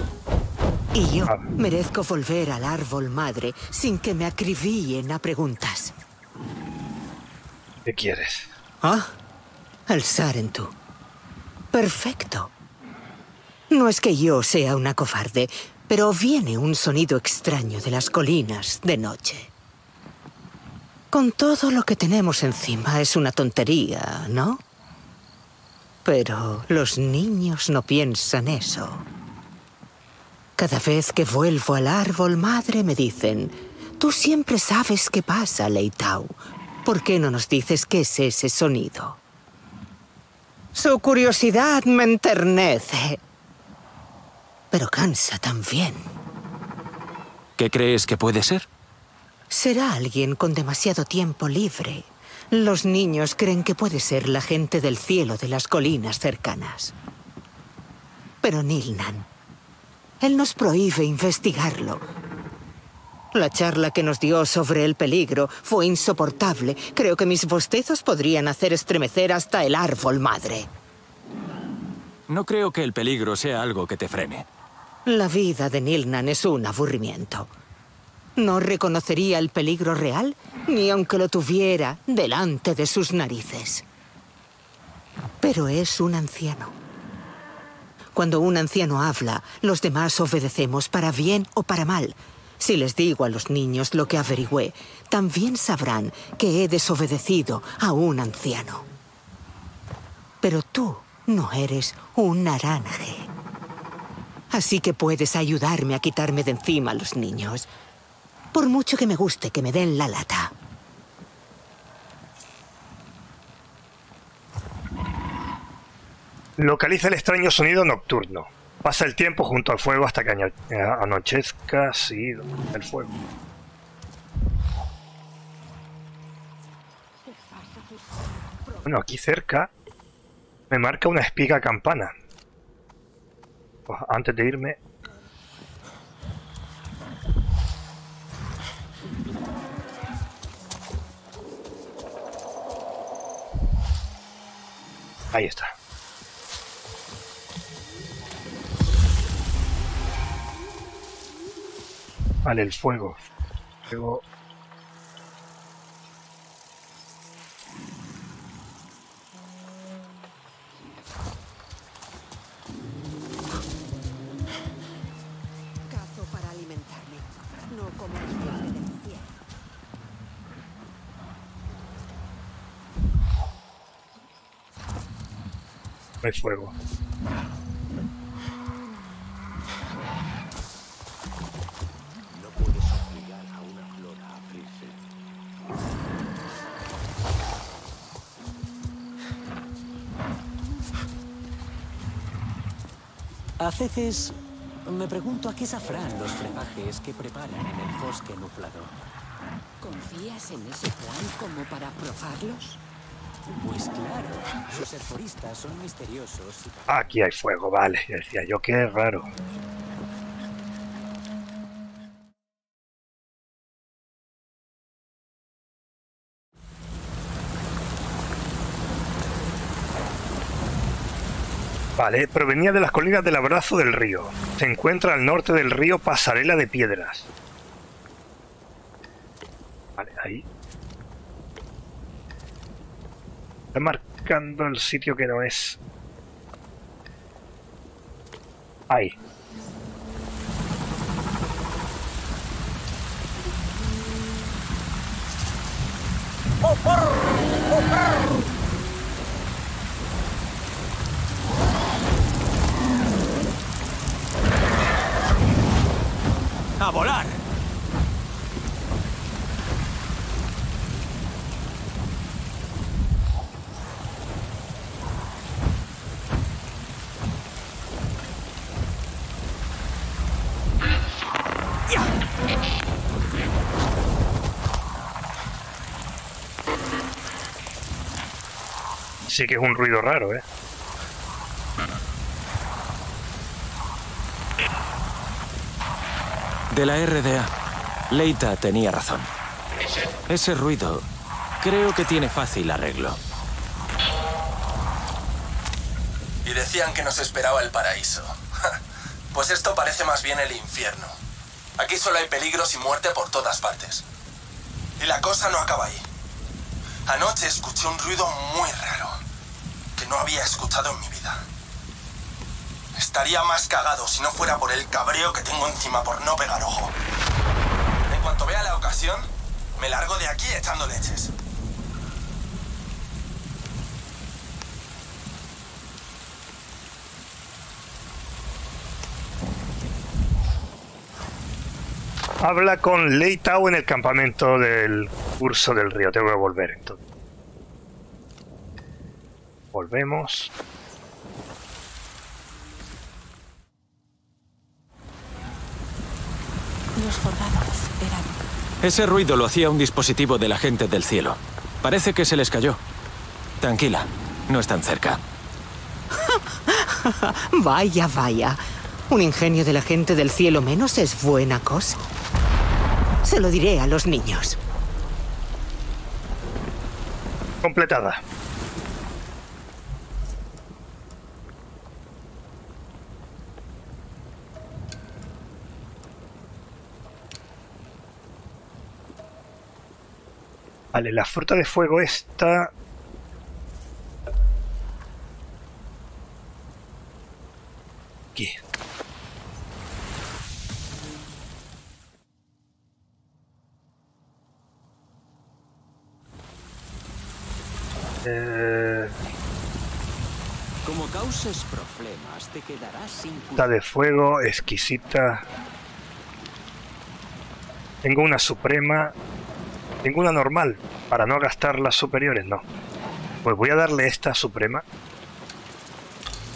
S4: Y yo merezco volver al árbol madre sin que me acribillen a preguntas.
S1: ¿Qué quieres?
S4: Ah, el Sarentu. Perfecto. No es que yo sea una cobarde, pero viene un sonido extraño de las colinas de noche. Con todo lo que tenemos encima es una tontería, ¿no? Pero los niños no piensan eso. Cada vez que vuelvo al árbol madre me dicen: tú siempre sabes qué pasa, Leitao. ¿Por qué no nos dices qué es ese sonido? Su curiosidad me enternece. Pero cansa también.
S2: ¿Qué crees que puede ser?
S4: Será alguien con demasiado tiempo libre. Los niños creen que puede ser la gente del cielo de las colinas cercanas. Pero Nilnan, él nos prohíbe investigarlo. La charla que nos dio sobre el peligro fue insoportable. Creo que mis bostezos podrían hacer estremecer hasta el árbol madre.
S2: No creo que el peligro sea algo que te frene.
S4: La vida de Nilnan es un aburrimiento. No reconocería el peligro real, ni aunque lo tuviera delante de sus narices. Pero es un anciano. Cuando un anciano habla, los demás obedecemos para bien o para mal. Si les digo a los niños lo que averigüé, también sabrán que he desobedecido a un anciano. Pero tú no eres un naranje. Así que puedes ayudarme a quitarme de encima a los niños. Por mucho que me guste que me den la lata.
S1: Localiza el extraño sonido nocturno. Pasa el tiempo junto al fuego hasta que anochezca. Sí, el fuego. Bueno, aquí cerca me marca una espiga campana. Pues antes de irme... Ahí está. Vale, el fuego. Fuego.
S4: Cazo para alimentarme. No como el jefe del cielo.
S1: No hay fuego.
S3: A veces me pregunto a qué sabrán los brebajes que preparan en el bosque nublado.
S8: ¿Confías en ese plan como para probarlos?
S3: Pues claro, sus herboristas son misteriosos. Y...
S1: Aquí hay fuego, vale. Ya decía yo, qué raro. Vale, provenía de las colinas del Abrazo del Río. Se encuentra al norte del río Pasarela de Piedras. Vale, ahí. Está marcando el sitio que no es. Ahí.
S2: ¡A volar!
S1: Sí que es un ruido raro, ¿eh?
S2: De la R D A. Leita tenía razón. Ese ruido creo que tiene fácil arreglo.
S12: Y decían que nos esperaba el paraíso. Pues esto parece más bien el infierno. Aquí solo hay peligros y muerte por todas partes. Y la cosa no acaba ahí. Anoche escuché un ruido muy raro, que no había escuchado en mi vida. Estaría más cagado si no fuera por el cabreo que tengo encima por no pegar ojo. En cuanto vea la ocasión, me largo de aquí echando leches.
S1: Habla con Lei Tao en el campamento del curso del río. Tengo que volver entonces. Volvemos.
S8: Los fordados eran...
S2: Ese ruido lo hacía un dispositivo de la gente del cielo. Parece que se les cayó. Tranquila, no están cerca.
S13: Vaya, vaya. Un ingenio de la gente del cielo menos es buena cosa. Se lo diré a los niños.
S1: Completada. Vale, la fruta de fuego está... aquí. Eh...
S3: Como causes problemas, te quedarás sin...
S1: Fruta de fuego, exquisita. Tengo una suprema. Tengo una normal, para no gastar las superiores, no. Pues voy a darle esta suprema.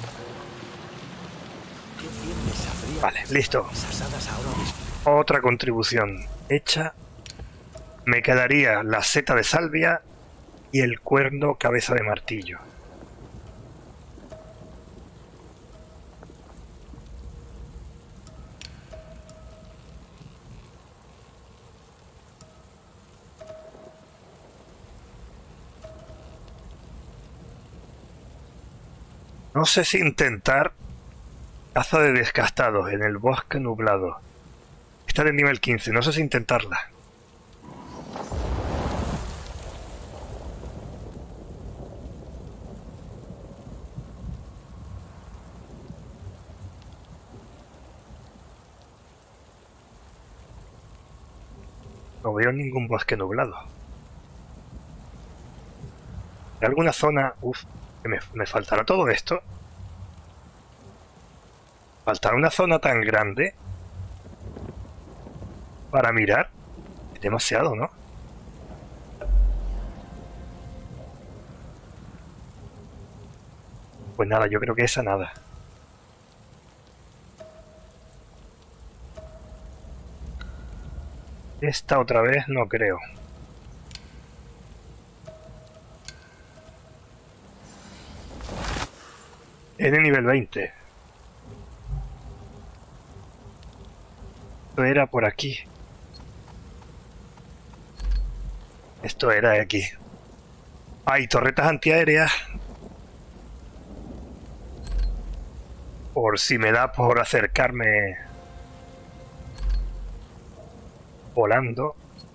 S1: Vale, listo. Otra contribución hecha. Me quedaría la seta de salvia y el cuerno cabeza de martillo. No sé si intentar caza de descastados en el bosque nublado. Está de nivel quince, no sé si intentarla. No veo ningún bosque nublado. ¿Hay alguna zona? Uf, me, me faltará todo esto. ¿Faltará una zona tan grande para mirar? Es demasiado, ¿no? Pues nada, yo creo que esa nada. Esta otra vez no creo. Es de nivel veinte. Esto era por aquí. Esto era de aquí. Hay torretas antiaéreas. Por si me da por acercarme volando.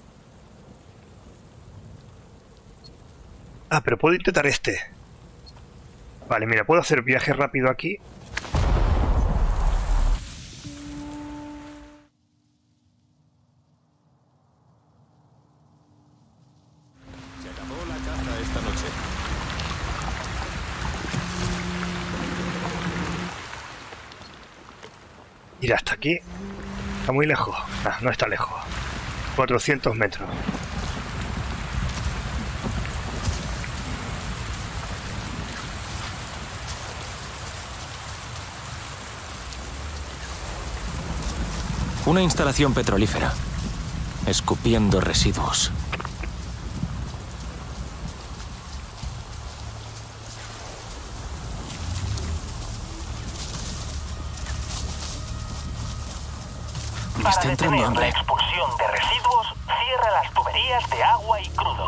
S1: Ah, pero puedo intentar este. Vale, mira, puedo hacer viaje rápido aquí.
S10: Se acabó la caza esta noche.
S1: Ir hasta aquí. Está muy lejos. Ah, no está lejos. cuatrocientos metros.
S2: Una instalación petrolífera. Escupiendo residuos. Me está entrando hambre.
S14: La expulsión de residuos, cierra las tuberías de agua y crudo.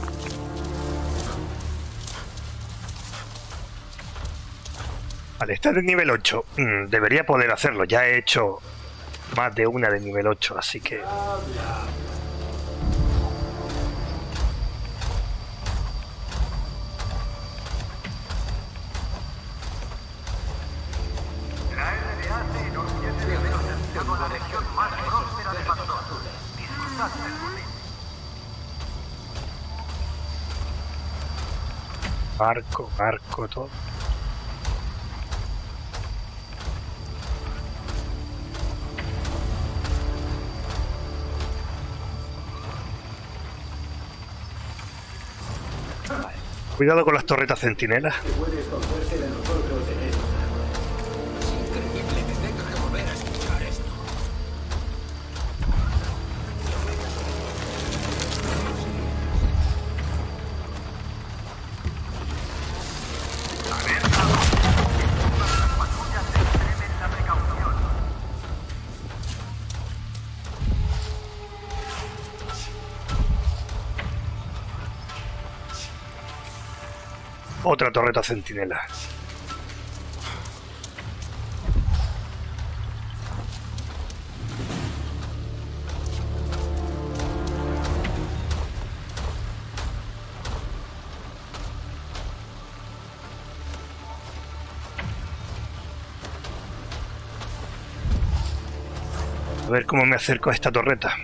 S1: Vale, está de nivel ocho. Mm, debería poder hacerlo. Ya he hecho más de una de nivel ocho, así que... Barco, barco, todo. Vale. Cuidado con las torretas centinelas. Otra torreta centinela. A ver cómo me acerco a esta torreta.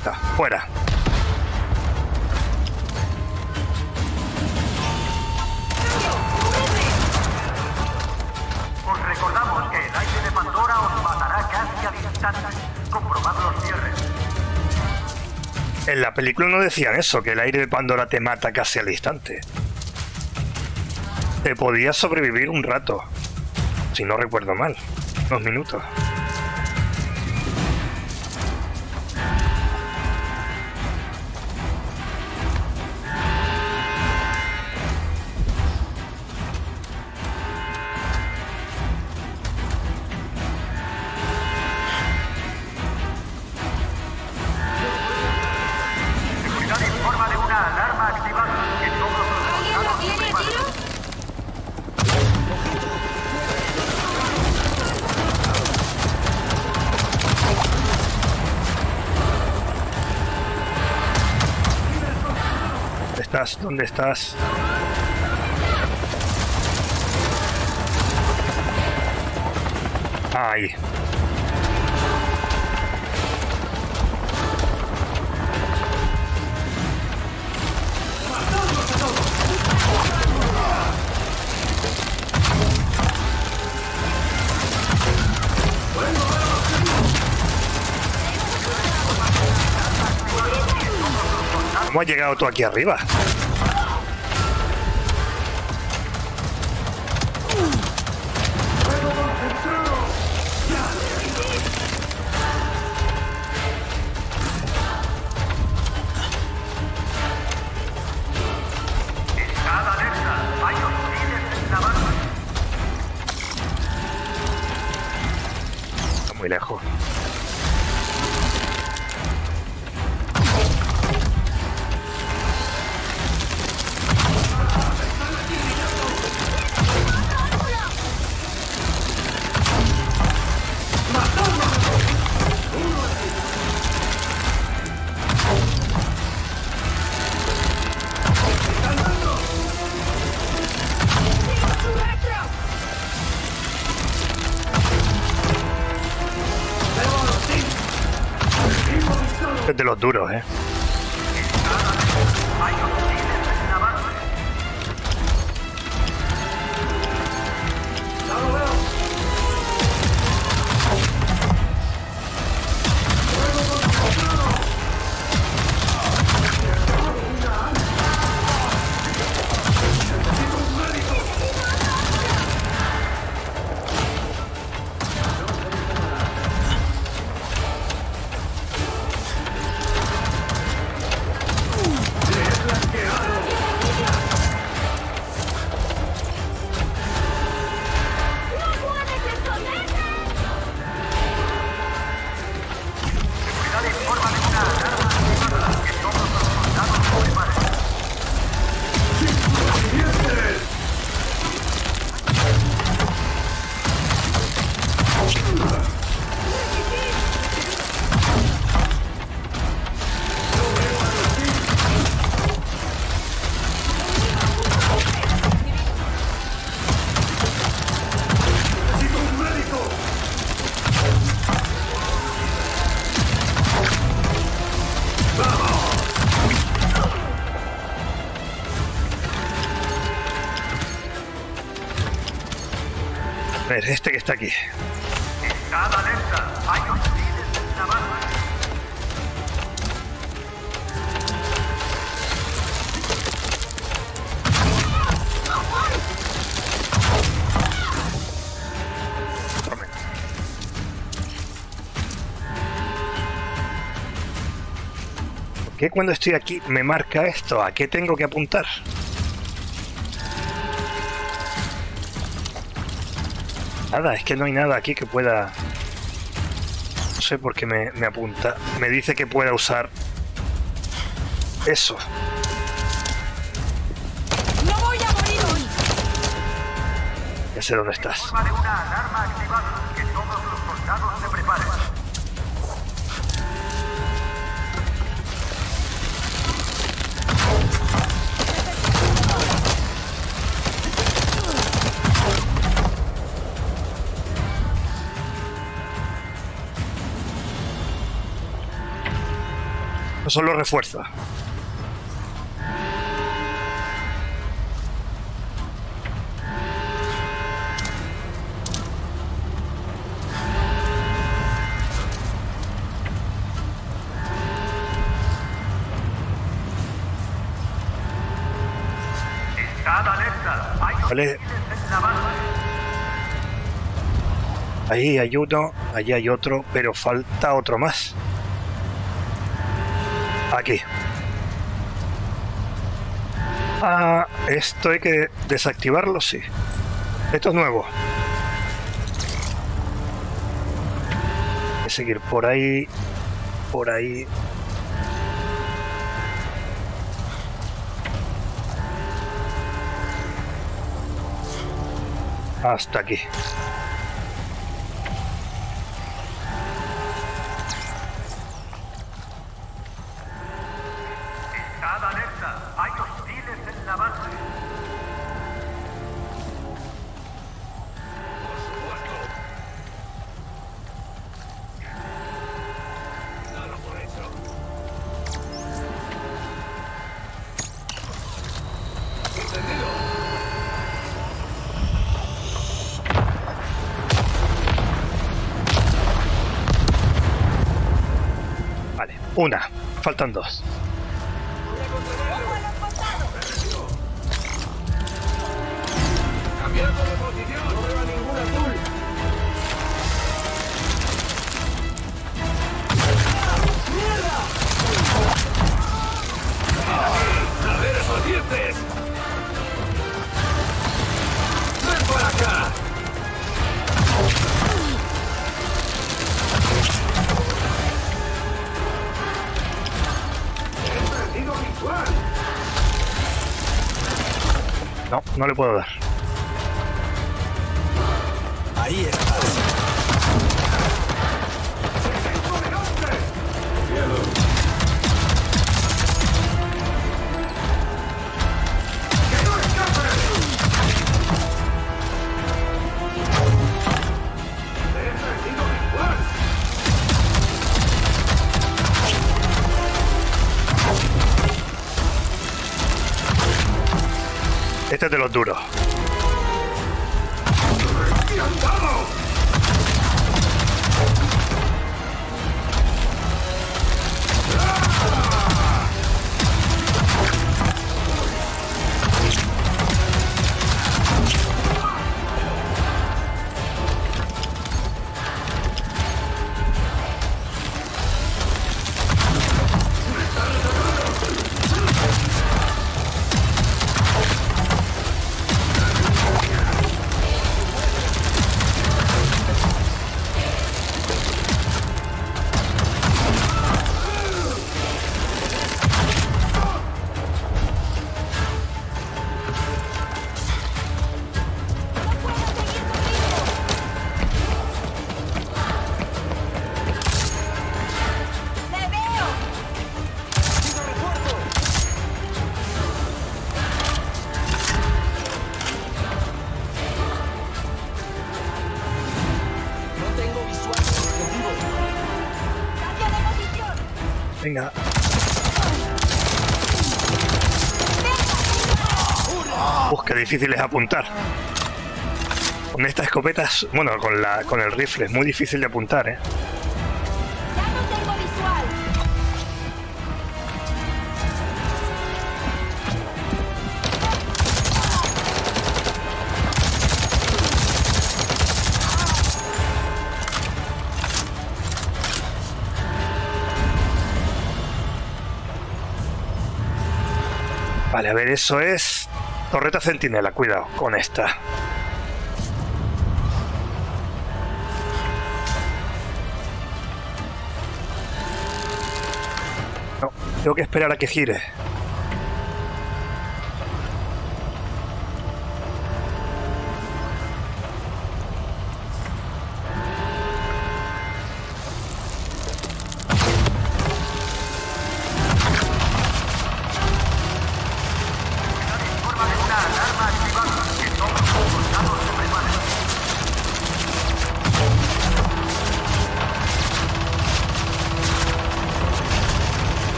S1: está, fuera.
S14: Os recordamos que el aire de Pandora os matará casi al instante. Comprobad los cierres.
S1: En la película no decían eso, que el aire de Pandora te mata casi al instante. Te podías sobrevivir un rato, si no recuerdo mal, unos minutos. ¿Dónde estás? Ahí. ¿Cómo has llegado tú aquí arriba? Está muy lejos. Es de los duros, eh. A ver, este que está aquí.
S14: Estad alerta, hay hostiles en la base.
S1: ¿Por qué cuando estoy aquí me marca esto? ¿A qué tengo que apuntar? Nada, es que no hay nada aquí que pueda... No sé por qué me, me apunta. Me dice que pueda usar... eso.
S8: ¡No voy a morir hoy!
S1: Ya sé dónde estás.
S14: Informa de una alarma activada. Que todos los soldados se preparen.
S1: Estos son los refuerzos. Vale. Ahí hay uno, allí hay otro, pero falta otro más. Aquí. Ah, esto hay que desactivarlo, sí. Esto es nuevo. Hay que seguir por ahí, por ahí. Hasta aquí.
S14: Estad alerta, hay hostiles en la base. Nada por eso. Entendido.
S1: Una, faltan dos.
S14: Cambiando de posición, no veo a ningún azul. ¡Mierda! ¡A ver esos dientes! ¡Ven para acá!
S1: No, no le puedo dar.
S12: Ahí estás.
S1: Este es de los duros. Venga. Uf, qué difícil es apuntar. Con esta escopeta, es- bueno, con la con el rifle es muy difícil de apuntar, ¿eh? Vale, a ver, eso es torreta centinela, cuidado con esta. No, tengo que esperar a que gire.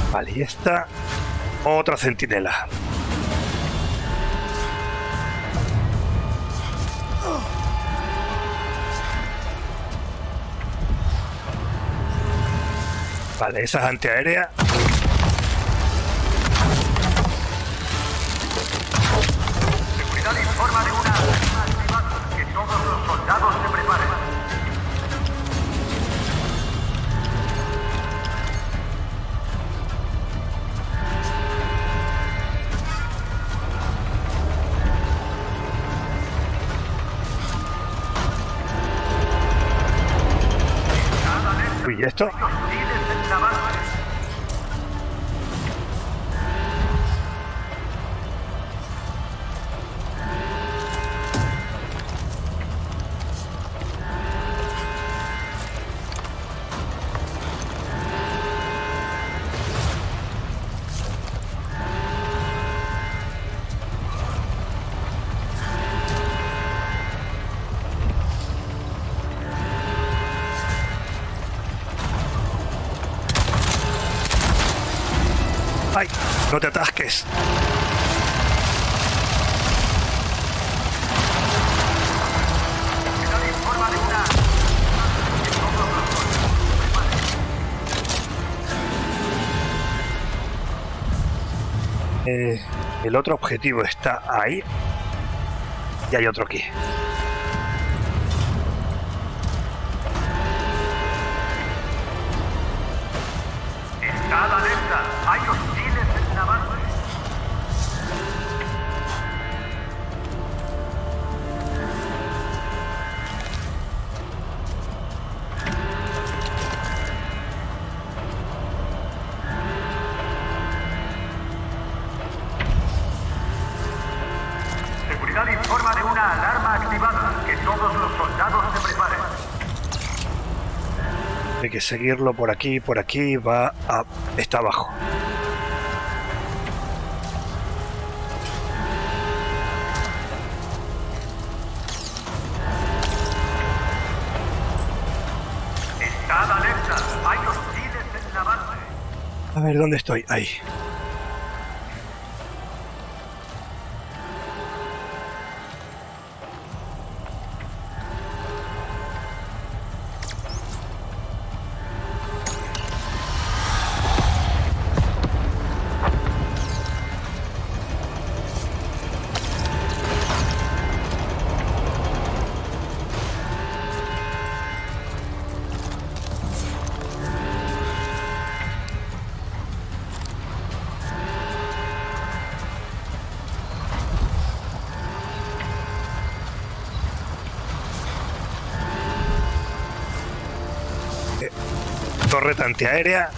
S1: Vale, y esta... Otra centinela. Vale, esa es antiaérea.
S14: Seguridad informa de una alarma activada. Que todos los soldados se preparen.
S1: Uy, ¿y esto? ¡Ay! ¡No te atasques! Eh, el otro objetivo está ahí. Y hay otro aquí.
S14: Estad alerta. Hay hostiles en la base. Seguridad informa de una alarma activada. Que todos los soldados se preparen.
S1: Hay que seguirlo por aquí, por aquí, va a... está abajo.
S14: Estad alerta. Hay hostiles en la base.
S1: A ver, ¿dónde estoy? Ahí. Torreta antiaérea.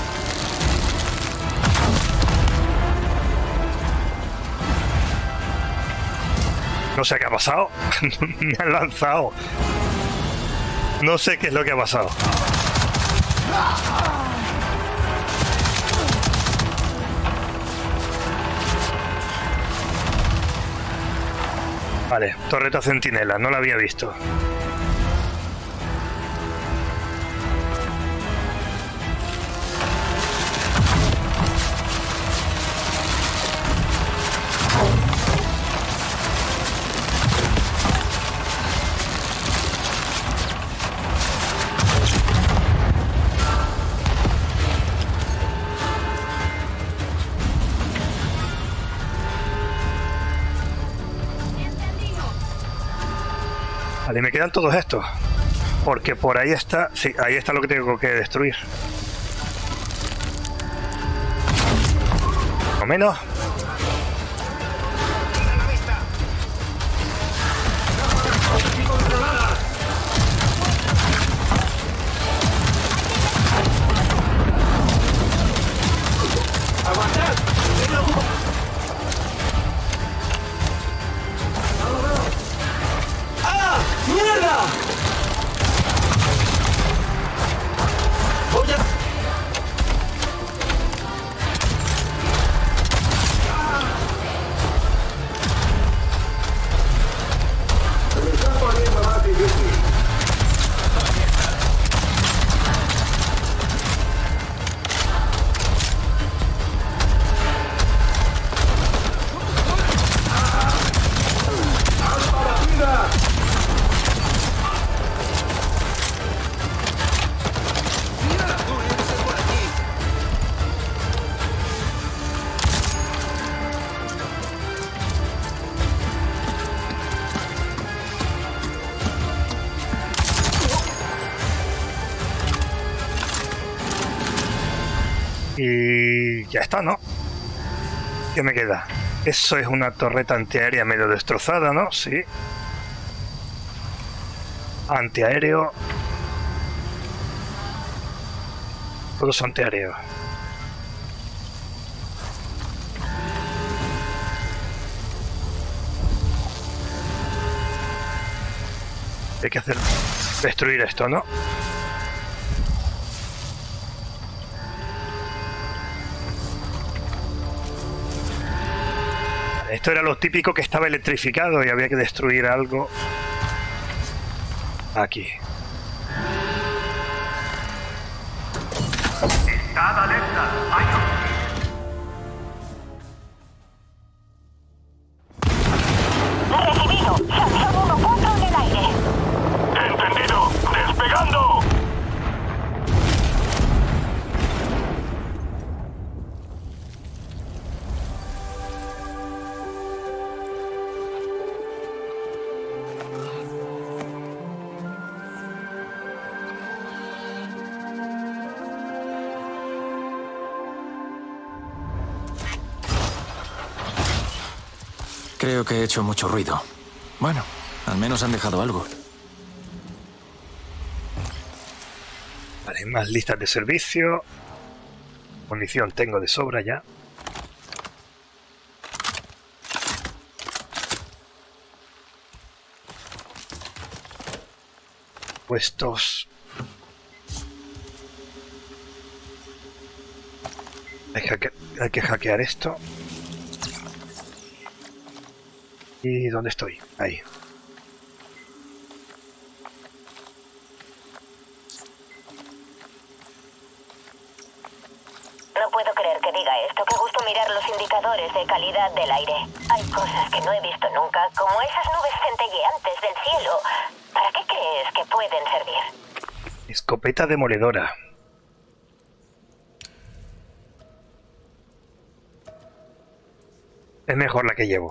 S1: No sé qué ha pasado. Me han lanzado. No sé qué es lo que ha pasado. Vale, torreta centinela, no la había visto. Vale, me quedan todos estos. Porque por ahí está... Sí, ahí está lo que tengo que destruir. O menos. Y ya está, ¿no? ¿Qué me queda? Eso es una torreta antiaérea medio destrozada, ¿no? Sí. Antiaéreo. Todos antiaéreos. Hay que hacer... destruir esto, ¿no? Esto era lo típico, que estaba electrificado y había que destruir algo. Aquí.
S14: Estad alerta. Hay
S15: Recibido. Sansón uno cuatro en el aire.
S14: ¡Entendido! ¡Despegando!
S2: Creo que he hecho mucho ruido. Bueno, al menos han dejado algo.
S1: Vale, más listas de servicio. Munición tengo de sobra ya. Puestos. Hay que, hacke- hay que hackear esto. ¿Y dónde estoy? Ahí.
S15: No puedo creer que diga esto. Qué gusto mirar los indicadores de calidad del aire. Hay cosas que no he visto nunca, como esas nubes centelleantes del cielo. ¿Para qué crees que pueden servir?
S1: Escopeta demoledora. Es mejor la que llevo.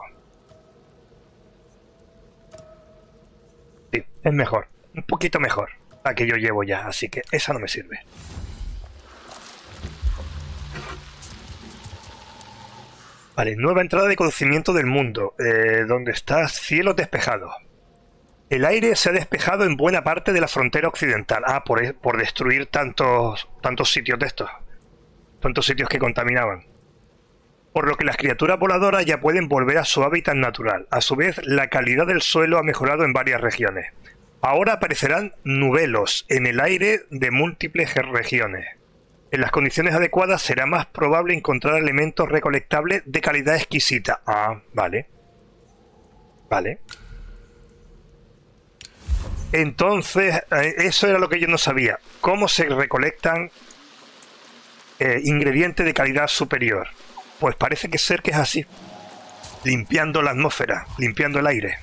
S1: Sí, es mejor. Un poquito mejor la que yo llevo ya, así que esa no me sirve. Vale, nueva entrada de conocimiento del mundo. Eh, donde está cielos despejados. El aire se ha despejado en buena parte de la frontera occidental. Ah, por, por destruir tantos, tantos sitios de estos. Tantos sitios que contaminaban. Por lo que las criaturas voladoras ya pueden volver a su hábitat natural. A su vez, la calidad del suelo ha mejorado en varias regiones. Ahora aparecerán nubelos en el aire de múltiples regiones. En las condiciones adecuadas será más probable encontrar elementos recolectables de calidad exquisita. Ah, vale. Vale. Entonces, eh, eso era lo que yo no sabía. ¿Cómo se recolectan eh, ingredientes de calidad superior? Pues parece que ser que es así. Limpiando la atmósfera, limpiando el aire.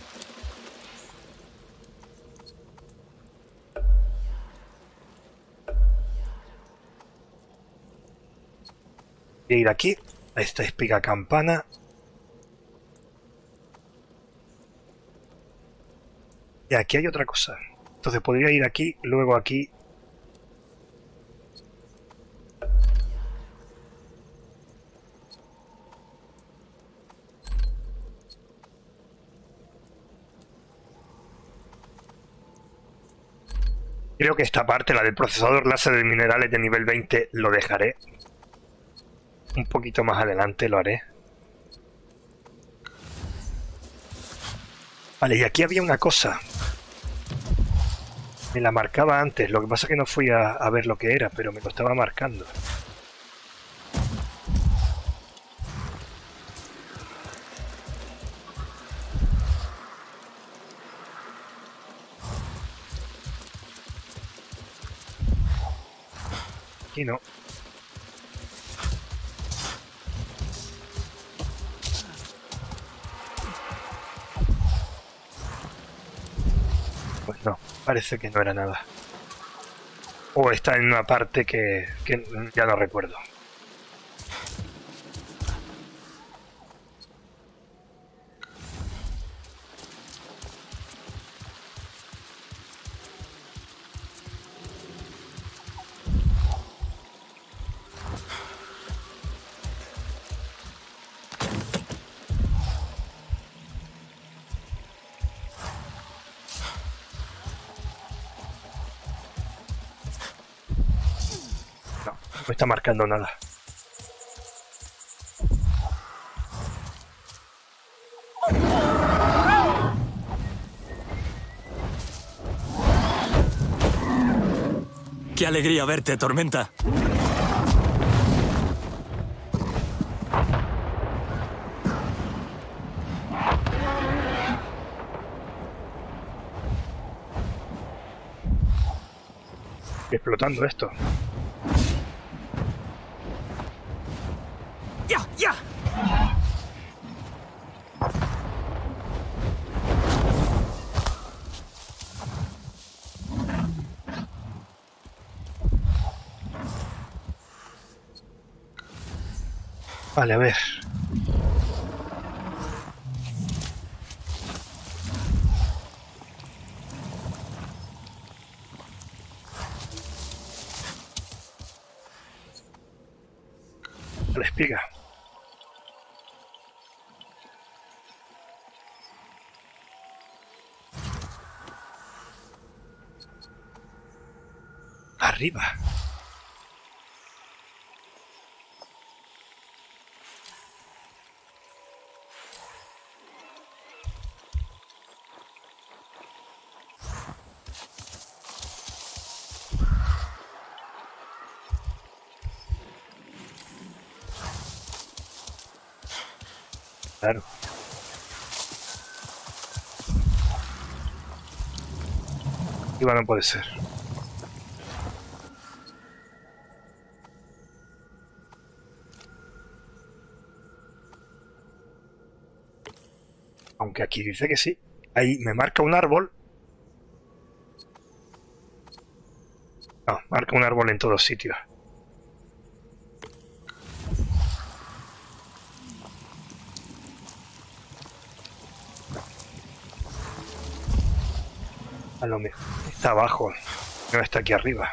S1: Voy a ir aquí, a esta espiga campana. Y aquí hay otra cosa. Entonces podría ir aquí, luego aquí. Creo que esta parte, la del procesador láser de minerales de nivel veinte, lo dejaré. Un poquito más adelante lo haré. Vale, y aquí había una cosa. Me la marcaba antes, lo que pasa es que no fui a, a ver lo que era, pero me lo estaba marcando. Aquí no. Pues no, parece que no era nada. O está en una parte que, que ya no recuerdo. No está marcando nada.
S2: ¡Qué alegría verte, Tormenta!
S1: Explotando esto.
S2: ¡Ya, ya!
S1: Vale, a ver. La espiga. Arriba. Claro. Iba no puede ser. Aunque aquí dice que sí. Ahí me marca un árbol. No, marca un árbol en todos sitios. A lo mejor está abajo, no está aquí arriba.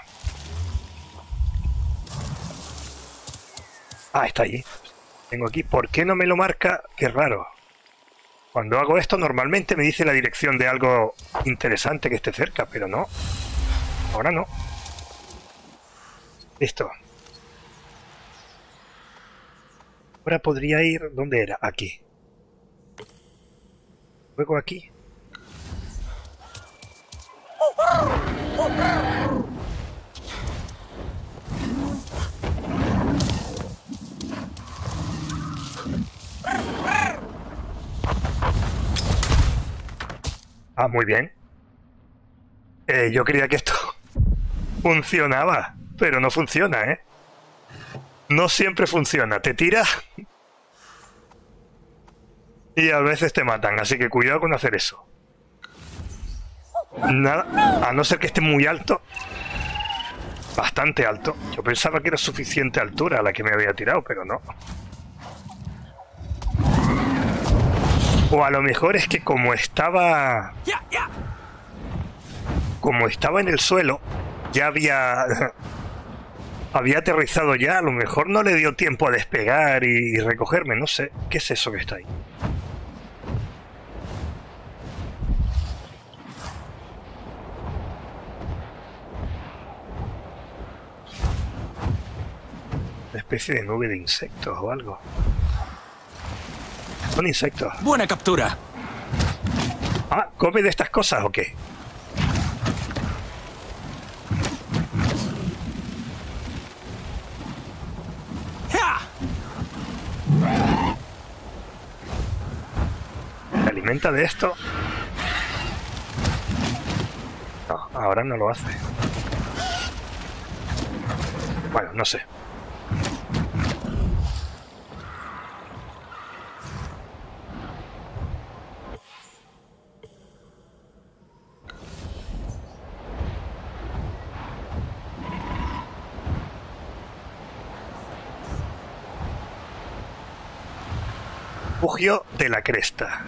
S1: Ah, está allí. Tengo aquí. ¿Por qué no me lo marca? Qué raro. Cuando hago esto normalmente me dice la dirección de algo interesante que esté cerca, pero no. Ahora no. Listo. Ahora podría ir... ¿Dónde era? Aquí. Luego aquí. Ah, muy bien. Eh, yo creía que esto funcionaba, pero no funciona, ¿eh? No siempre funciona. Te tiras y a veces te matan, así que cuidado con hacer eso. Nada, a no ser que esté muy alto. Bastante alto. Yo pensaba que era suficiente altura a la que me había tirado, pero no. O a lo mejor es que como estaba... Como estaba en el suelo, ya había... Había aterrizado ya, a lo mejor no le dio tiempo a despegar y, y recogerme, no sé. ¿Qué es eso que está ahí? Una especie de nube de insectos o algo. Son insectos.
S2: ¡Buena captura!
S1: Ah, ¿come de estas cosas o qué? ¿Se alimenta de esto? No, ahora no lo hace. Bueno, no sé. Refugio de la Cresta.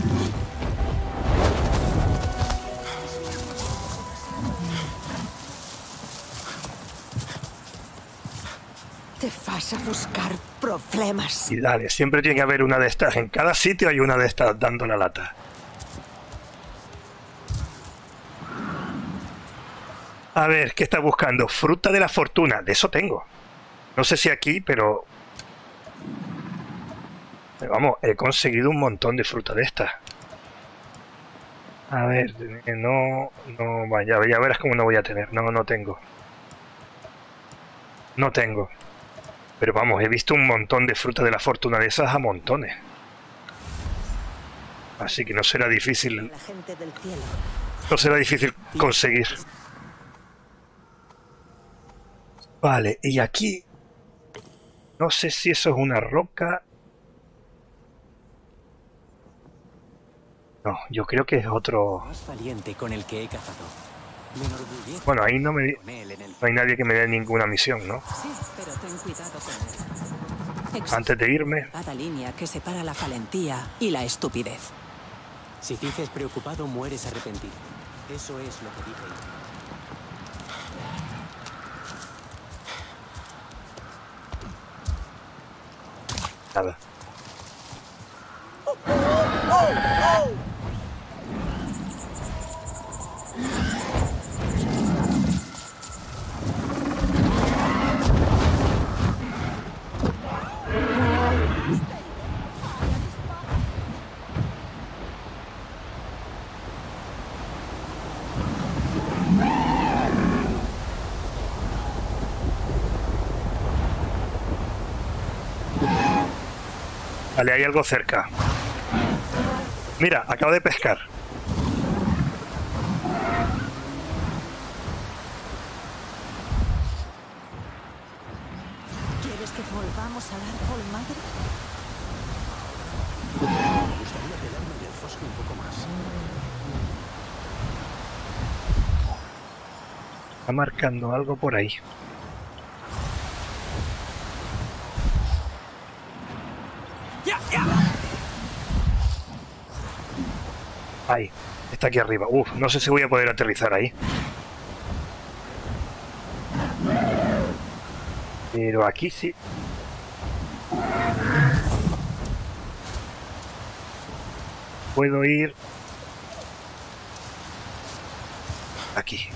S4: Te vas a buscar problemas.
S1: Y dale, siempre tiene que haber una de estas. En cada sitio hay una de estas dando la lata. A ver, ¿qué está buscando? Fruta de la fortuna. De eso tengo. No sé si aquí, pero... pero vamos, he conseguido un montón de fruta de estas. A ver, no... no vaya, ya verás cómo no voy a tener. No, no tengo. No tengo. Pero vamos, he visto un montón de fruta de la fortuna de esas a montones. Así que no será difícil.
S7: La gente del cielo.
S1: No será difícil conseguir. Vale, y aquí... no sé si eso es una roca... no, yo creo que es otro...
S3: Más valiente con el que he cazado. Me enorgullece.
S1: Bueno, ahí no me... no hay nadie que me dé ninguna misión, ¿no?
S8: Sí, pero ten cuidado con él.
S1: Antes de irme...
S8: Cada línea que separa la valentía y la estupidez.
S3: Si dices preocupado, mueres arrepentido. Eso es lo que dice ella.
S1: Nada. Vale, hay algo cerca. Mira, acabo de pescar.
S7: ¿Quieres que volvamos al árbol madre?
S6: Me gustaría pelarme del fosco un poco más.
S1: Está marcando algo por ahí. Ahí, está aquí arriba. Uf, no sé si voy a poder aterrizar ahí. Pero aquí sí. Puedo ir... aquí.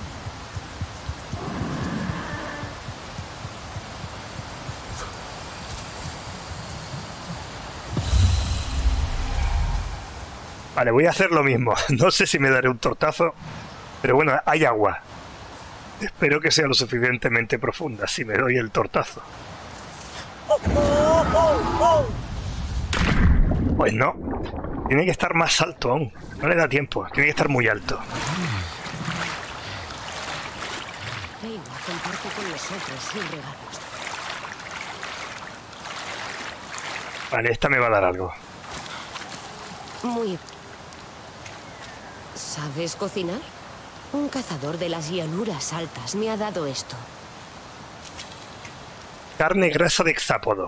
S1: Vale, voy a hacer lo mismo. No sé si me daré un tortazo, pero bueno, hay agua. Espero que sea lo suficientemente profunda si me doy el tortazo. Pues no. Tiene que estar más alto aún. No le da tiempo. Tiene que estar muy alto.
S9: Venga, comparte con nosotros sus regalos.
S1: Vale, esta me va a dar algo.
S9: Muy... ¿Sabes cocinar? Un cazador de las llanuras altas me ha dado esto.
S1: Carne grasa de hexápodo.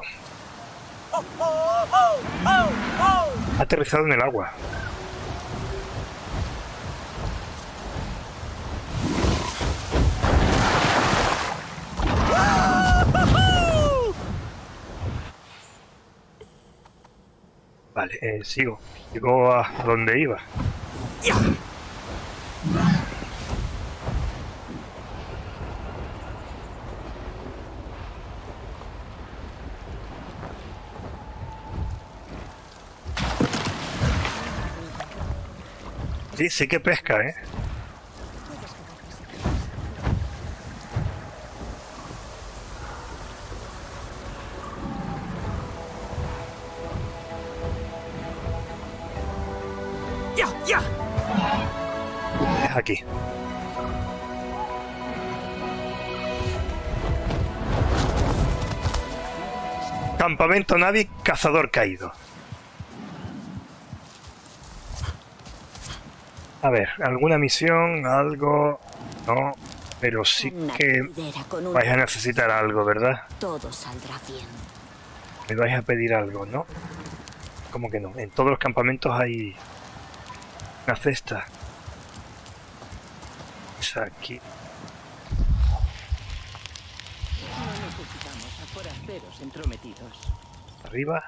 S1: Ha aterrizado en el agua. Vale, eh, sigo. Sigo a donde iba. Sí, sí que pesca, ¿eh?
S11: ¡Ya, ya!
S1: Es aquí. Campamento Navi, cazador caído. A ver, ¿alguna misión? ¿Algo? No, pero sí que vais a necesitar algo, ¿verdad?
S9: Todo saldrá bien.
S1: Me vais a pedir algo, ¿no? ¿Cómo que no? En todos los campamentos hay una cesta. Es aquí.
S3: No necesitamos a forasteros entrometidos.
S1: Arriba.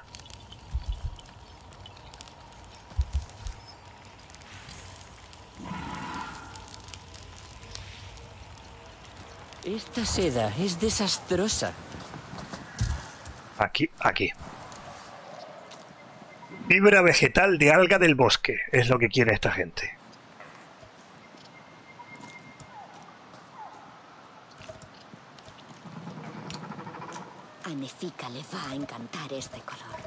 S3: Esta seda es desastrosa.
S1: Aquí, aquí. Fibra vegetal de alga del bosque. Es lo que quiere esta gente.
S8: A Nefika le va a encantar este color.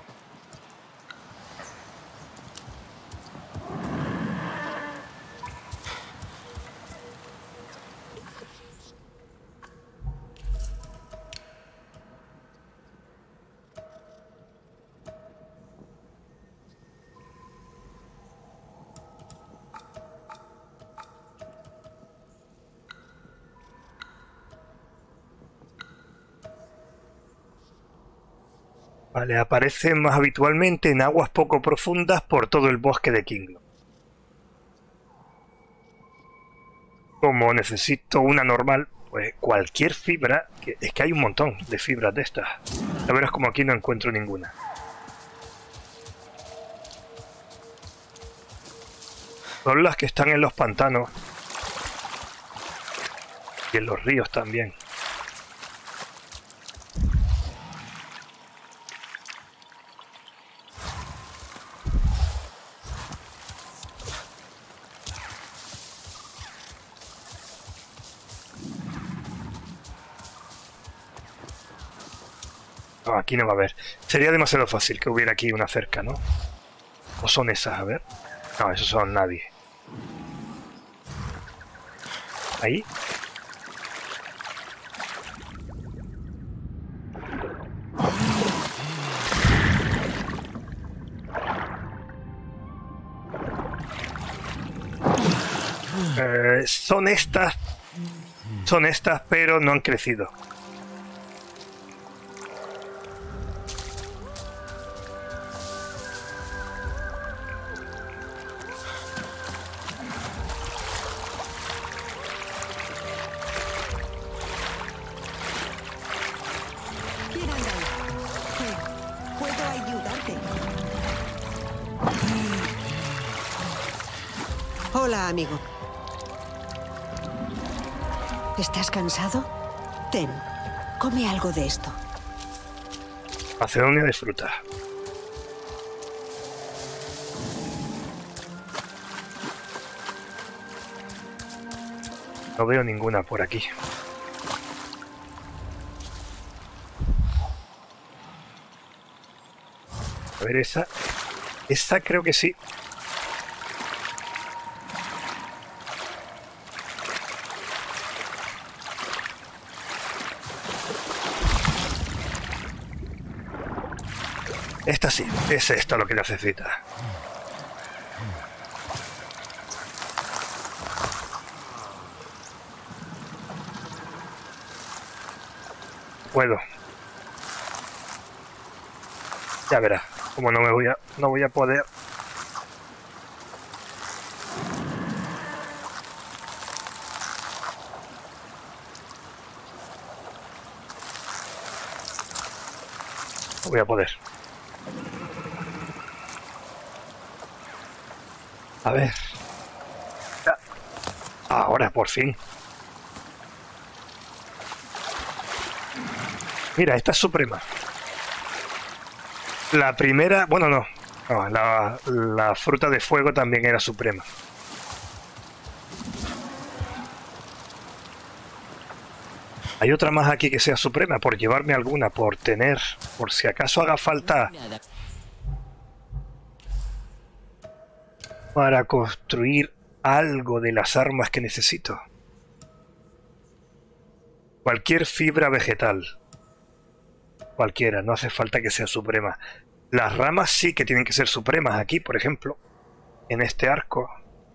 S1: Vale, aparece más habitualmente en aguas poco profundas por todo el bosque de Kinglon. Como necesito una normal, pues cualquier fibra, que es que hay un montón de fibras de estas. La verdad es como aquí no encuentro ninguna. Son las que están en los pantanos y en los ríos también. No, aquí no va a haber. Sería demasiado fácil que hubiera aquí una cerca, ¿no? ¿O son esas? A ver. No, esos son nadie. Ahí. Eh, son estas. Son estas, pero no han crecido.
S4: Hola, amigo. ¿Estás cansado? Ten, come algo de esto.
S1: Macedonia de fruta. No veo ninguna por aquí. A ver, esa... Esa creo que sí. Esta sí, es esto lo que necesita. Puedo. Ya verás, como no me voy a, no voy a poder. No voy a poder. A ver. Ya. Ahora, por fin. Mira, esta es suprema. La primera... Bueno, no. no la, la fruta de fuego también era suprema. Hay otra más aquí que sea suprema, por llevarme alguna, por tener... Por si acaso haga falta... Para construir algo de las armas que necesito. Cualquier fibra vegetal. Cualquiera, no hace falta que sea suprema. Las ramas sí que tienen que ser supremas aquí, por ejemplo. En este arco.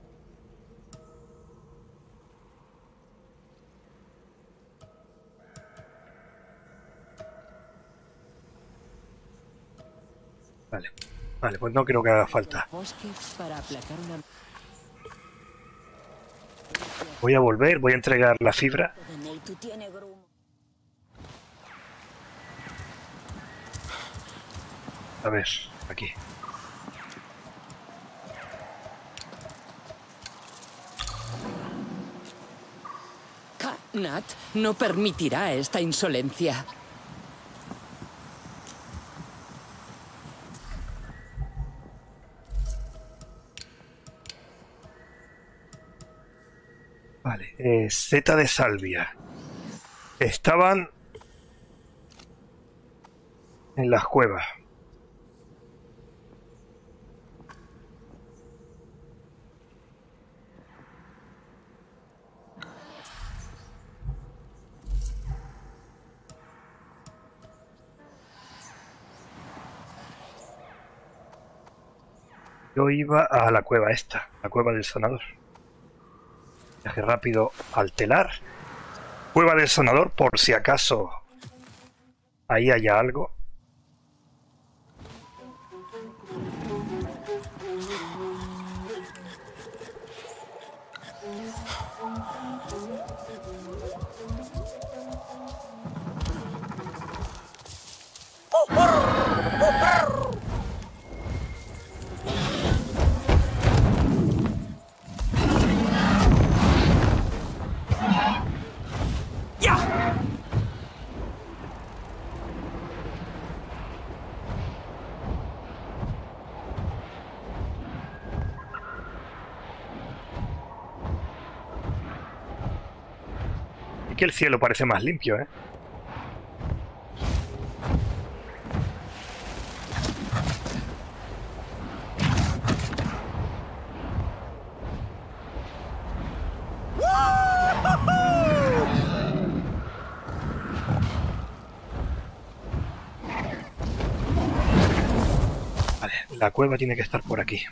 S1: Vale. Vale, pues no creo que haga falta. Voy a volver, voy a entregar la fibra. A ver, aquí.
S8: Nat no permitirá esta insolencia.
S1: Vale, eh, seta de salvia. Estaban en las cuevas. Yo iba a la cueva esta, la cueva del sonador. Viaje rápido al telar. Cueva del sonador, por si acaso ahí haya algo. Que el cielo parece más limpio, ¿eh? Vale, la cueva tiene que estar por aquí.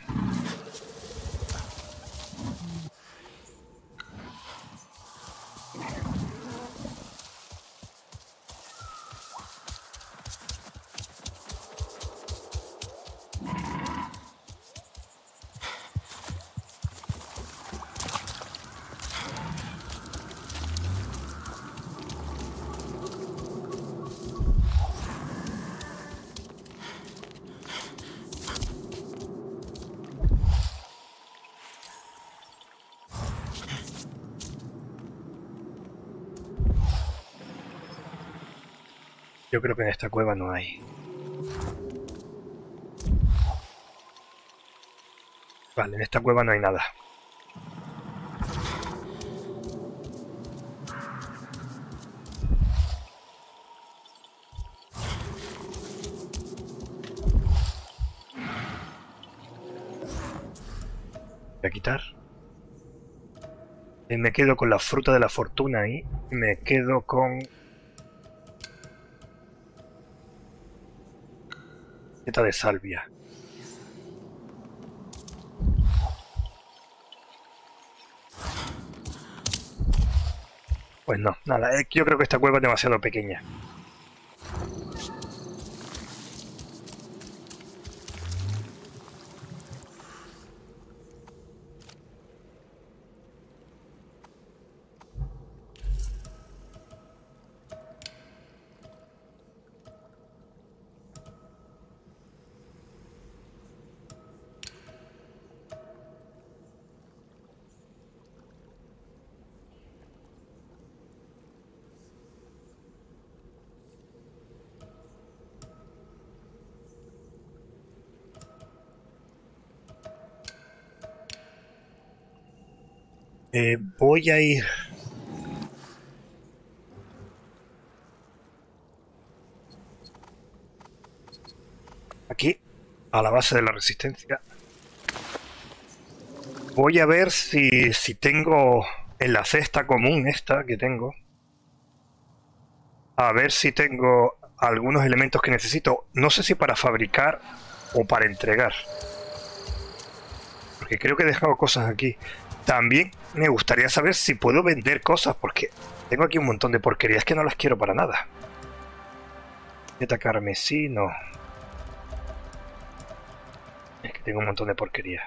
S1: Yo creo que en esta cueva no hay. Vale, en esta cueva no hay nada. Voy a quitar. Y me quedo con la fruta de la fortuna ahí. Y me quedo con... seta de salvia. Pues no, nada, yo creo que esta cueva es demasiado pequeña. Eh, voy a ir... aquí, a la base de la resistencia. Voy a ver si, si tengo en la cesta común esta que tengo. A ver si tengo algunos elementos que necesito. No sé si para fabricar o para entregar. Porque creo que he dejado cosas aquí. También me gustaría saber si puedo vender cosas, porque tengo aquí un montón de porquerías que no las quiero para nada. Seta carmesí, no. Es que tengo un montón de porquerías.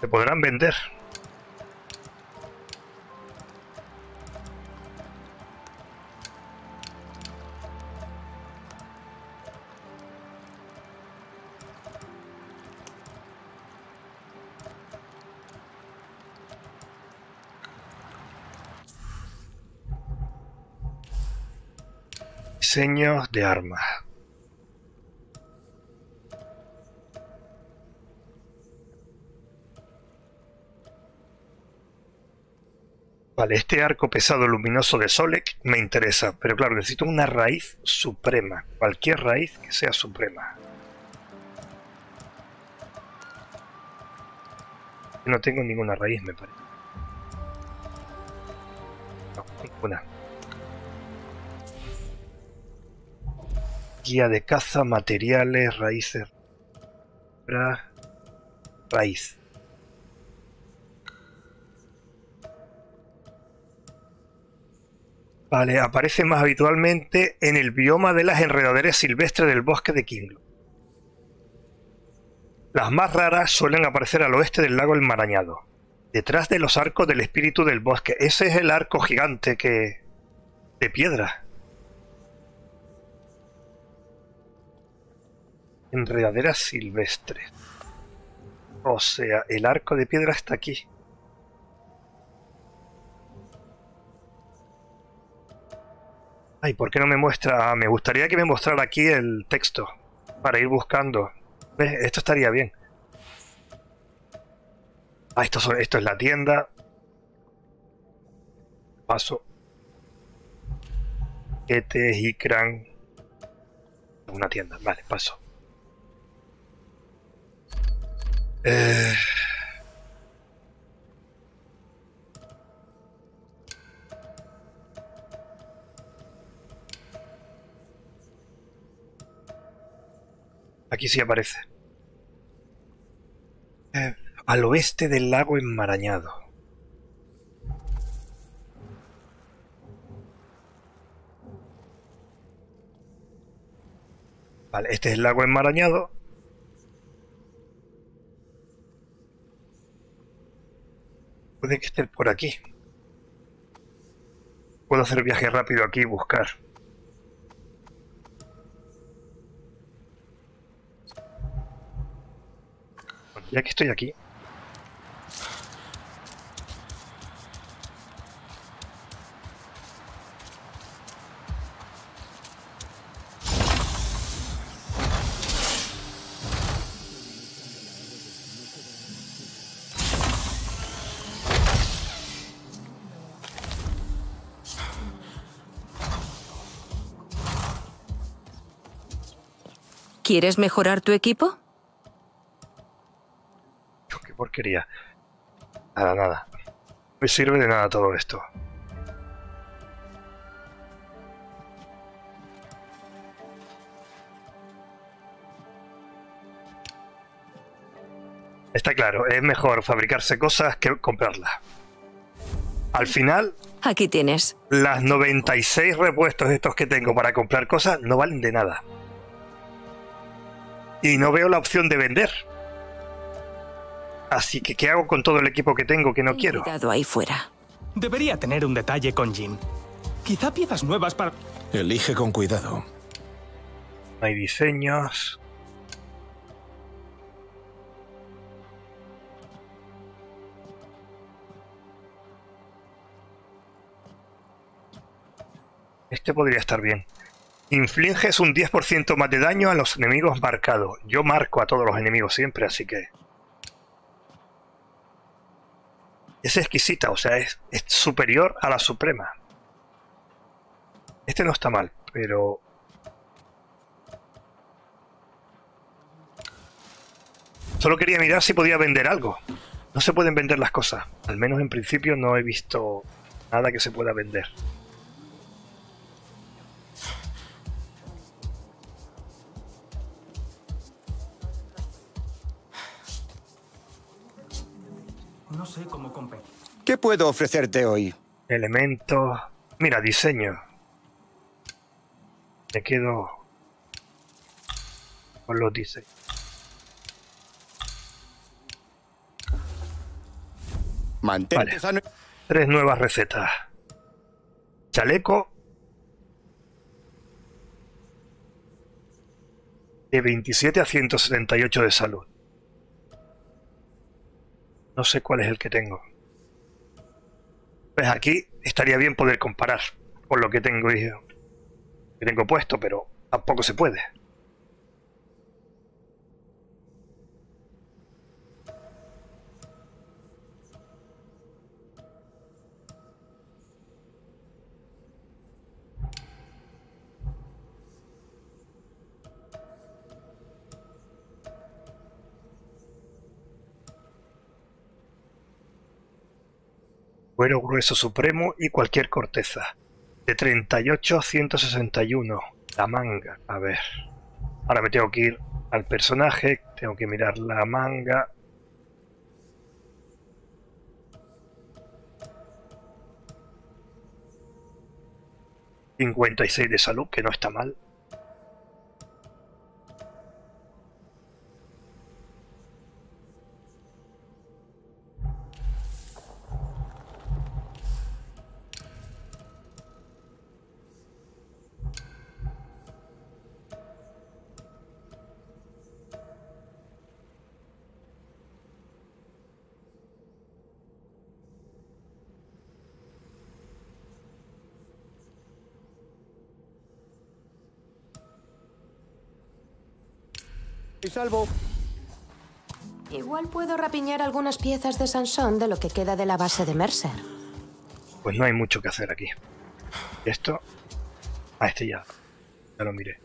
S1: Se podrán vender. Diseños de armas. Vale, este arco pesado luminoso de Solek me interesa, pero claro, necesito una raíz suprema. Cualquier raíz que sea suprema. No tengo ninguna raíz, me parece. No, ninguna. Guía de caza, materiales, raíces. Raíz. Vale, aparece más habitualmente en el bioma de las enredaderas silvestres del bosque de Kinglo. Las más raras suelen aparecer al oeste del lago Enmarañado, detrás de los arcos del espíritu del bosque. Ese es el arco gigante que... de piedra. Enredaderas silvestres. O sea, el arco de piedra está aquí. Ay, ¿por qué no me muestra? Me gustaría que me mostrara aquí el texto para ir buscando. ¿Ves? Esto estaría bien. Ah, esto, son, esto es la tienda. Paso. Este, Ikran. Una tienda. Vale, paso. Eh... Aquí sí aparece. Eh, al oeste del lago Enmarañado. Vale, este es el lago Enmarañado. Puede que esté por aquí. Puedo hacer viaje rápido aquí y buscar. Bueno, ya que estoy aquí.
S9: ¿Quieres mejorar tu equipo?
S1: Qué porquería. Nada, nada. No me sirve de nada todo esto. Está claro, es mejor fabricarse cosas que comprarlas. Al final...
S9: Aquí tienes.
S1: Las noventa y seis repuestos estos que tengo para comprar cosas no valen de nada. Y no veo la opción de vender. Así que, ¿qué hago con todo el equipo que tengo que no quiero?
S9: Cuidado ahí fuera.
S16: Debería tener un detalle con Jin. Quizá piezas nuevas para...
S5: Elige con cuidado.
S1: No hay diseños. Este podría estar bien. Infliges un diez por ciento más de daño a los enemigos marcados. Yo marco a todos los enemigos siempre, así que... Es exquisita, o sea, es, es superior a la suprema. Este no está mal, pero... Solo quería mirar si podía vender algo. No se pueden vender las cosas. Al menos en principio no he visto nada que se pueda vender.
S16: No sé cómo competir.
S17: ¿Qué puedo ofrecerte hoy?
S1: Elementos... Mira, diseño. Me quedo con los diseños.
S17: Mantente sano.
S1: Tres nuevas recetas. Chaleco de veintisiete a ciento setenta y ocho de salud. No sé cuál es el que tengo. Pues aquí estaría bien poder comparar con lo que tengo, que tengo puesto, pero tampoco se puede. Cuero grueso supremo y cualquier corteza. De treinta y ocho a ciento sesenta y uno. La manga. A ver. Ahora me tengo que ir al personaje. Tengo que mirar la manga. cincuenta y seis de salud, que no está mal.
S17: Y salvo.
S9: Igual puedo rapiñar algunas piezas de Sansón de lo que queda de la base de Mercer.
S1: Pues no hay mucho que hacer aquí. Esto... Ah, este ya. Ya lo miré.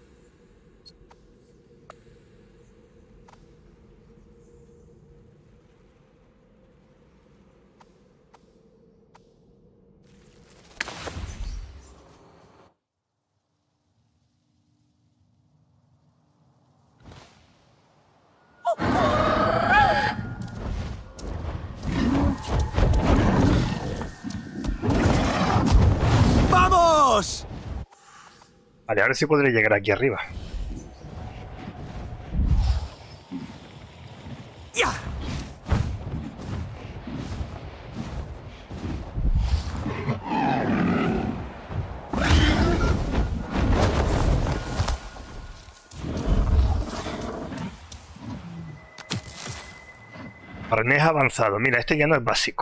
S11: ¡Vamos!
S1: Vale, ahora sí podré llegar aquí arriba.
S11: ¡Ya!
S1: Arnés avanzado. Mira, este ya no es básico.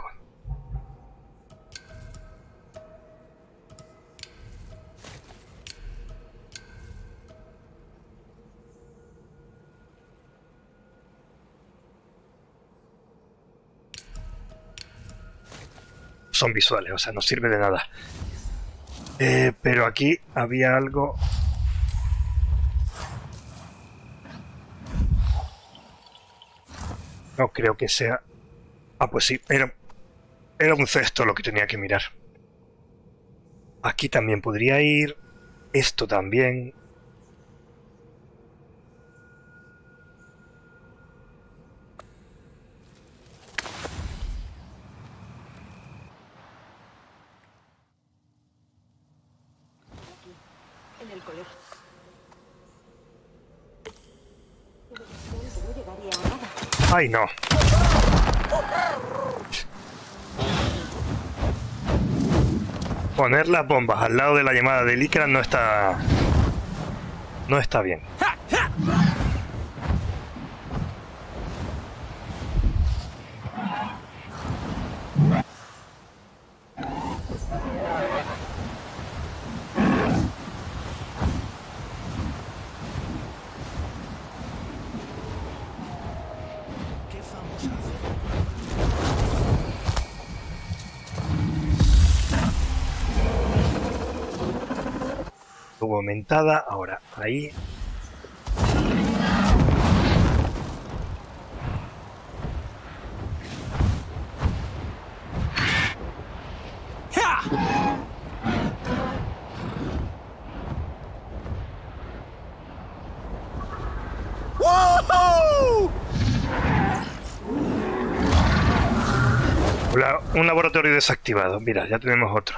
S1: Son visuales, o sea, no sirve de nada. Eh, pero aquí había algo... No creo que sea... Ah, pues sí, era, era un cesto lo que tenía que mirar. Aquí también podría ir. Esto también.
S7: En el colegio.
S1: ¡Ay, no! Poner las bombas al lado de la llamada de Licran no está... No está bien. Aumentada, ahora ahí. Hola, un laboratorio desactivado. Mira, ya tenemos otro.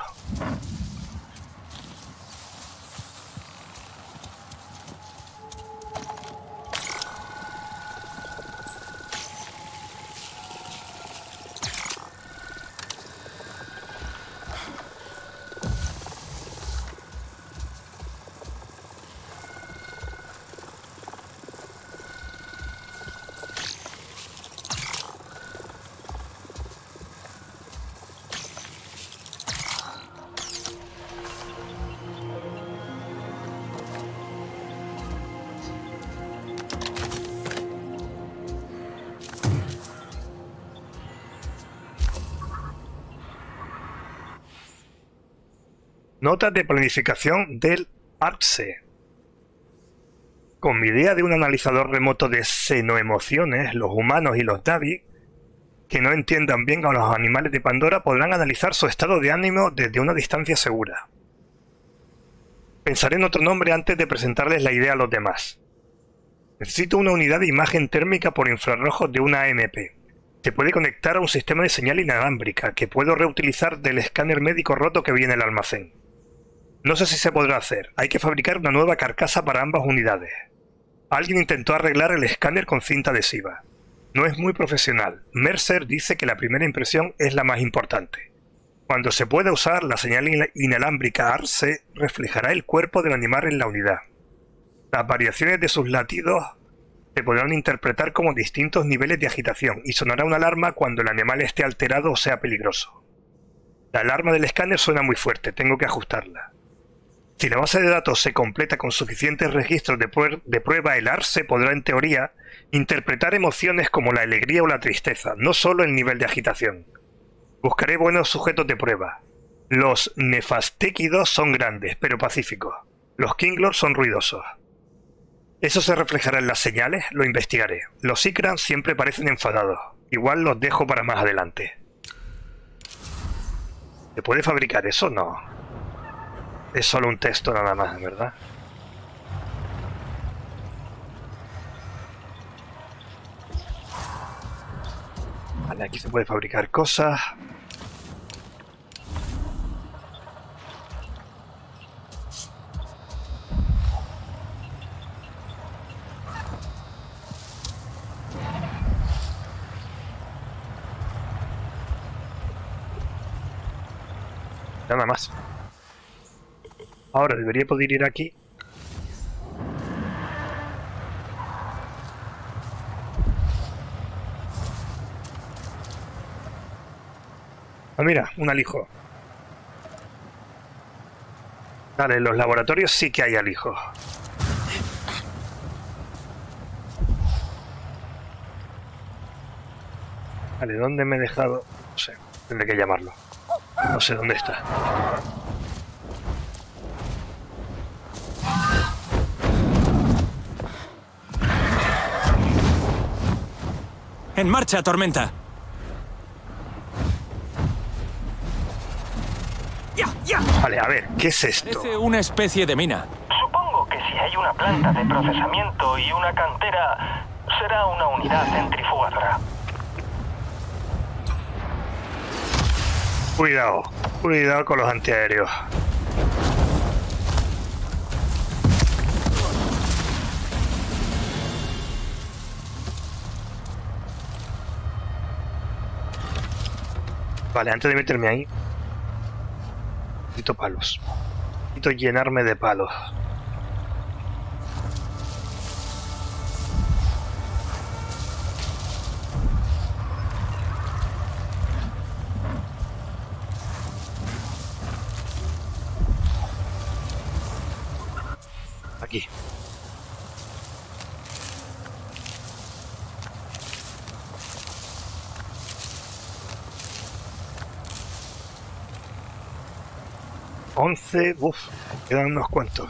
S1: Notas de planificación del ARCSE. Con mi idea de un analizador remoto de xenoemociones, los humanos y los Davi, que no entiendan bien a los animales de Pandora, podrán analizar su estado de ánimo desde una distancia segura. Pensaré en otro nombre antes de presentarles la idea a los demás. Necesito una unidad de imagen térmica por infrarrojos de una A M P. Se puede conectar a un sistema de señal inalámbrica que puedo reutilizar del escáner médico roto que viene en el almacén. No sé si se podrá hacer. Hay que fabricar una nueva carcasa para ambas unidades. Alguien intentó arreglar el escáner con cinta adhesiva. No es muy profesional. Mercer dice que la primera impresión es la más importante. Cuando se pueda usar, la señal inalámbrica ARCSE reflejará el cuerpo del animal en la unidad. Las variaciones de sus latidos se podrán interpretar como distintos niveles de agitación y sonará una alarma cuando el animal esté alterado o sea peligroso. La alarma del escáner suena muy fuerte, tengo que ajustarla. Si la base de datos se completa con suficientes registros de, prueba, de prueba, el ARCSE podrá, en teoría, interpretar emociones como la alegría o la tristeza, no solo el nivel de agitación. Buscaré buenos sujetos de prueba. Los nefastéquidos son grandes, pero pacíficos. Los Kinglor son ruidosos. ¿Eso se reflejará en las señales? Lo investigaré. Los Ikran siempre parecen enfadados. Igual los dejo para más adelante. ¿Se puede fabricar eso? No. Es solo un texto nada más, ¿verdad? Vale, aquí se puede fabricar cosas. Nada más. Ahora debería poder ir aquí. Ah, mira, un alijo. Vale, en los laboratorios sí que hay alijos. Vale, ¿dónde me he dejado? No sé, tendré que llamarlo. No sé dónde está.
S2: ¡En marcha, Tormenta!
S1: ¡Ya, ya! Vale, a ver, ¿qué es esto?
S2: Parece una especie de mina.
S14: Supongo que si hay una planta de procesamiento y una cantera, será una unidad centrifugadora.
S1: Cuidado, cuidado con los antiaéreos. Vale, antes de meterme ahí, necesito palos. Necesito llenarme de palos. Aquí. Once, uff, quedan unos cuantos.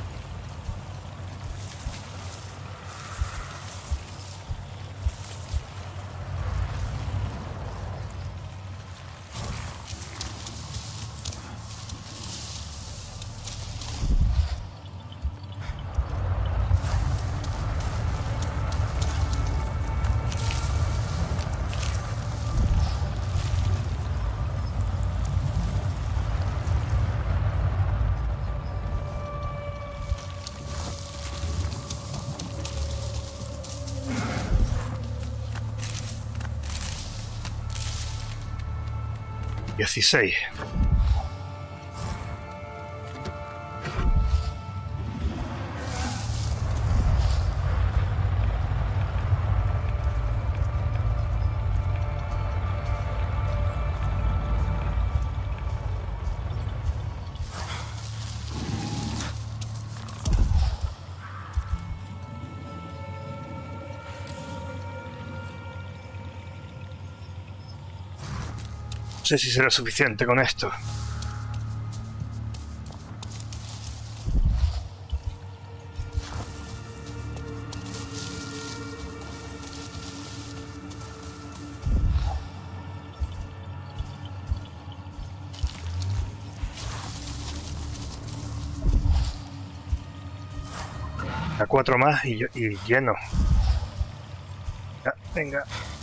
S1: dieciséis. No sé si será suficiente con esto. A cuatro más y, y lleno. Ya, venga.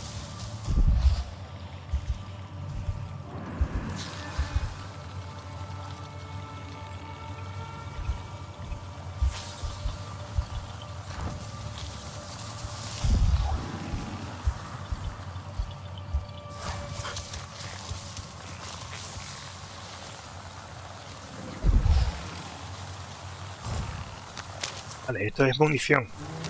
S1: Vale, esto es munición.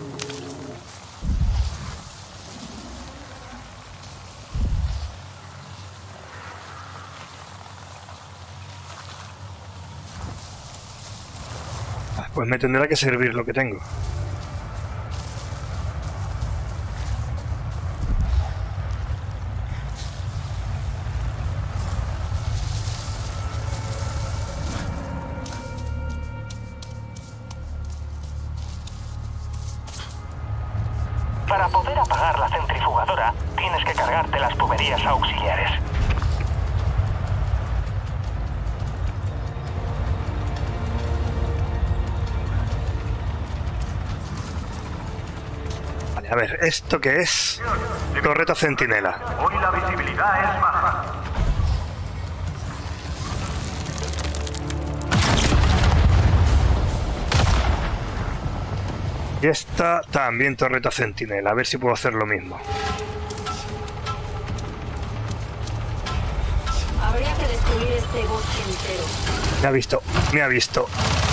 S1: Ah, pues me tendrá que servir lo que tengo.
S14: Para poder apagar la centrifugadora, tienes que cargarte las tuberías auxiliares.
S1: Vale, a ver, ¿esto qué es? Torreta centinela.
S14: Hoy la visibilidad es baja.
S1: Y esta también torreta centinela. A ver si puedo hacer lo mismo.
S8: Habría que destruir este bosque entero.
S1: Me ha visto, me ha visto.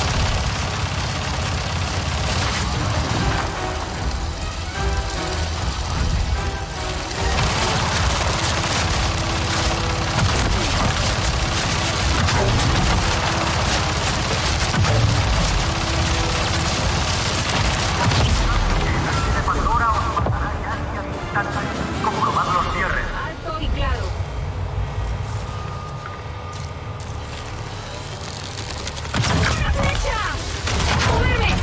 S14: Comprobar los cierres.
S8: Alto y claro. ¡Derecha! ¡Moverme!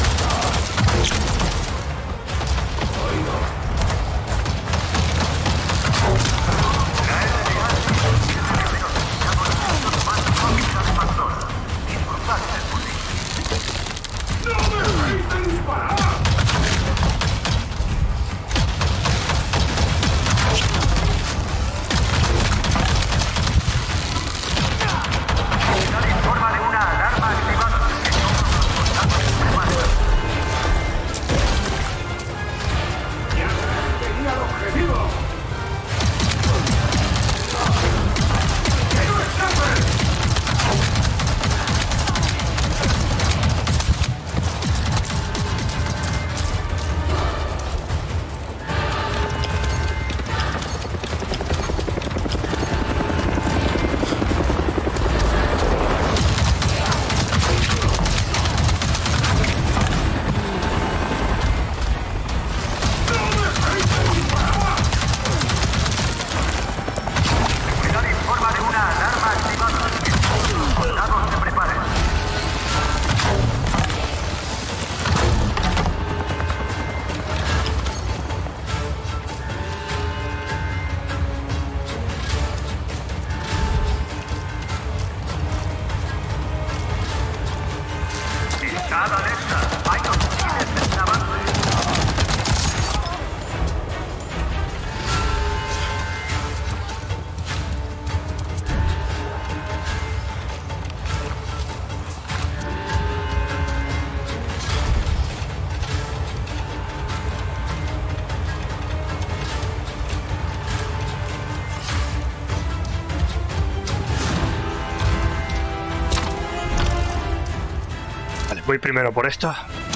S1: Voy primero por esto.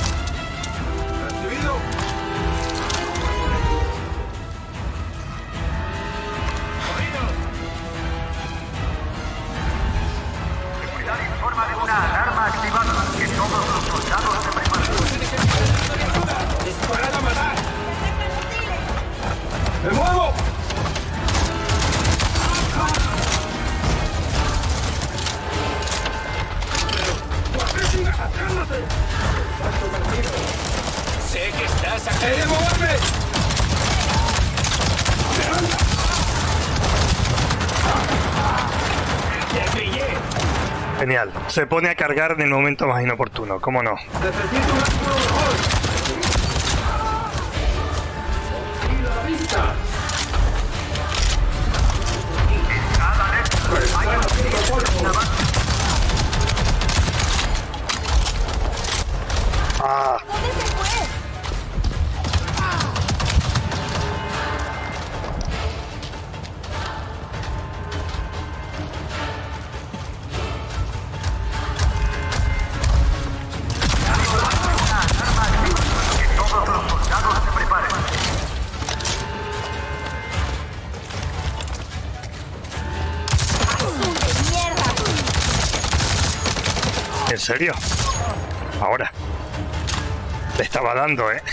S14: Recibido. Seguridad informa de una alarma activada. Que todos los soldados se preparen. ¡Disparad a matar! ¡Me muevo! ¡Cálmate!
S1: Genial. Se pone a cargar en el momento más inoportuno, ¿cómo no?
S18: Necesito un escudo mejor. ¡Y la vista!
S1: Ah.
S18: ¿Dónde se fue?
S14: Que todos los soldados se preparen.
S1: ¿En serio? Ahora. Le estaba dando, ¿eh?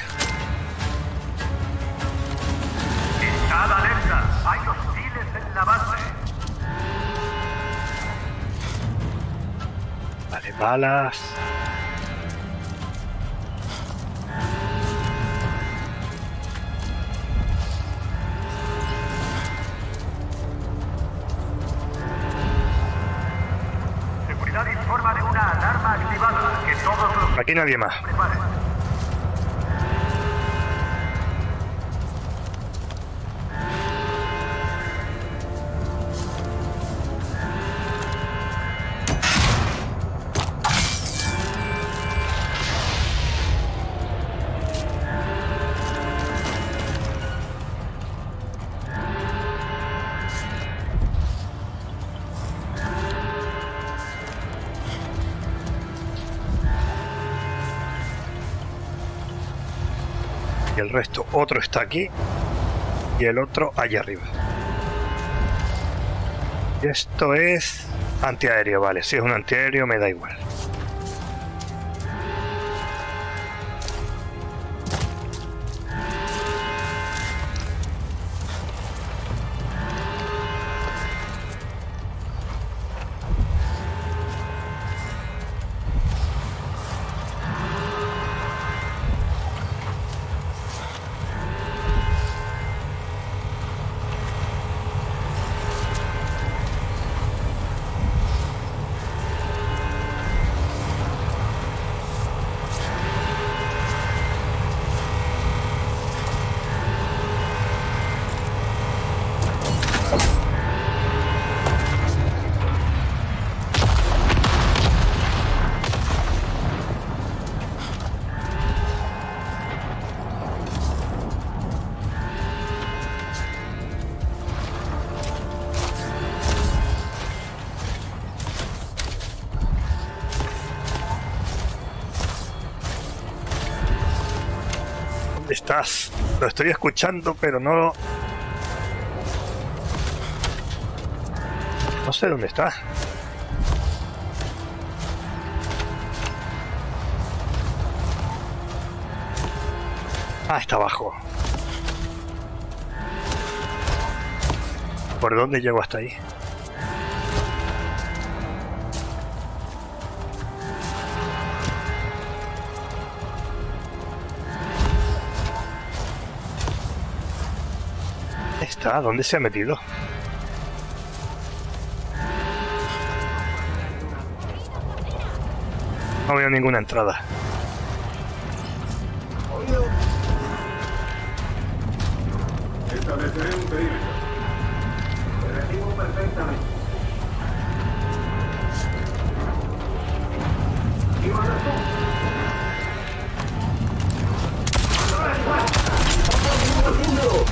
S14: Estad alerta. Hay hostiles en la base.
S1: Vale, balas.
S14: Seguridad informa de una alarma activada. Que todos los
S1: Aquí nadie más.
S14: preparen.
S1: Y el resto, otro está aquí y el otro allá arriba. Y esto es antiaéreo, vale. Si es un antiaéreo me da igual. ¿Dónde estás? Lo estoy escuchando, pero no... No sé dónde está. Ah, está abajo. ¿Por dónde llego hasta ahí? ¿Está? ¿Dónde se ha metido? No veo ninguna entrada.
S18: Estableceré un perímetro. Te recibo perfectamente. ¿Y mandas tú? ¡Ahora es más! ¡Todo el mundo!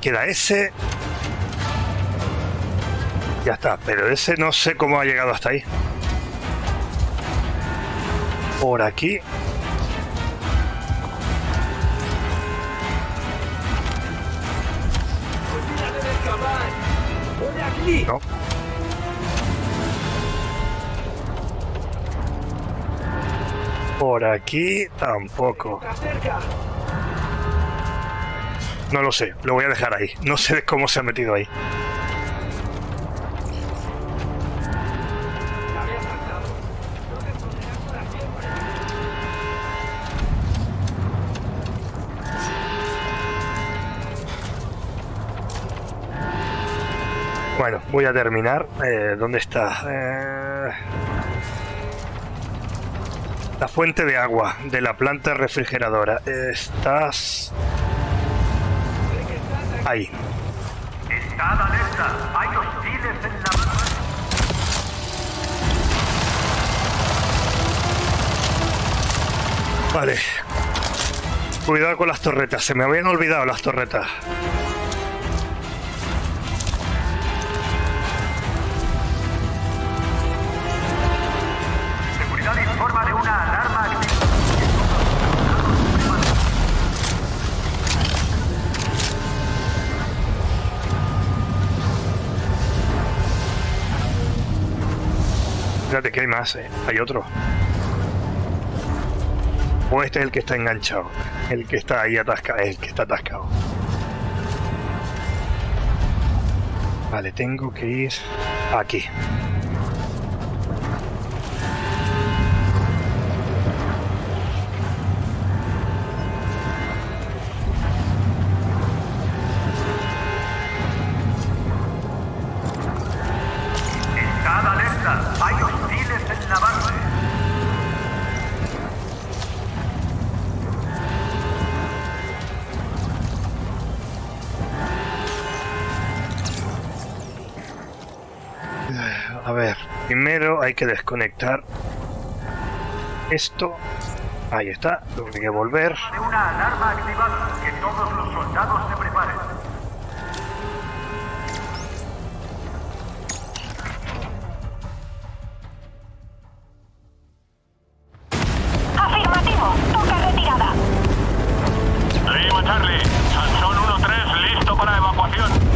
S1: queda ese. Ya está, pero ese no sé cómo ha llegado hasta ahí. Por aquí. No. Por aquí tampoco. No lo sé, lo voy a dejar ahí. No sé cómo se ha metido ahí. Bueno, voy a terminar. Eh, ¿Dónde está? Eh... La fuente de agua de la planta refrigeradora. Estás... ahí.
S14: Estad alerta. Hay hostiles en la...
S1: Vale. Cuidado con las torretas. Se me habían olvidado las torretas.
S14: Informa de una alarma activa.
S1: Fíjate que hay más, ¿eh? Hay otro. O este es el que está enganchado. El que está ahí atascado. El que está atascado. Vale, tengo que ir aquí.
S14: Hay hostiles en la base.
S1: A ver, primero hay que desconectar esto. Ahí está, tengo que volver.
S14: De una alarma activada. Que todos los soldados se preparen.
S15: Afirmativo, toca retirada.
S14: Lima Charlie, Sansón uno tres, listo para evacuación.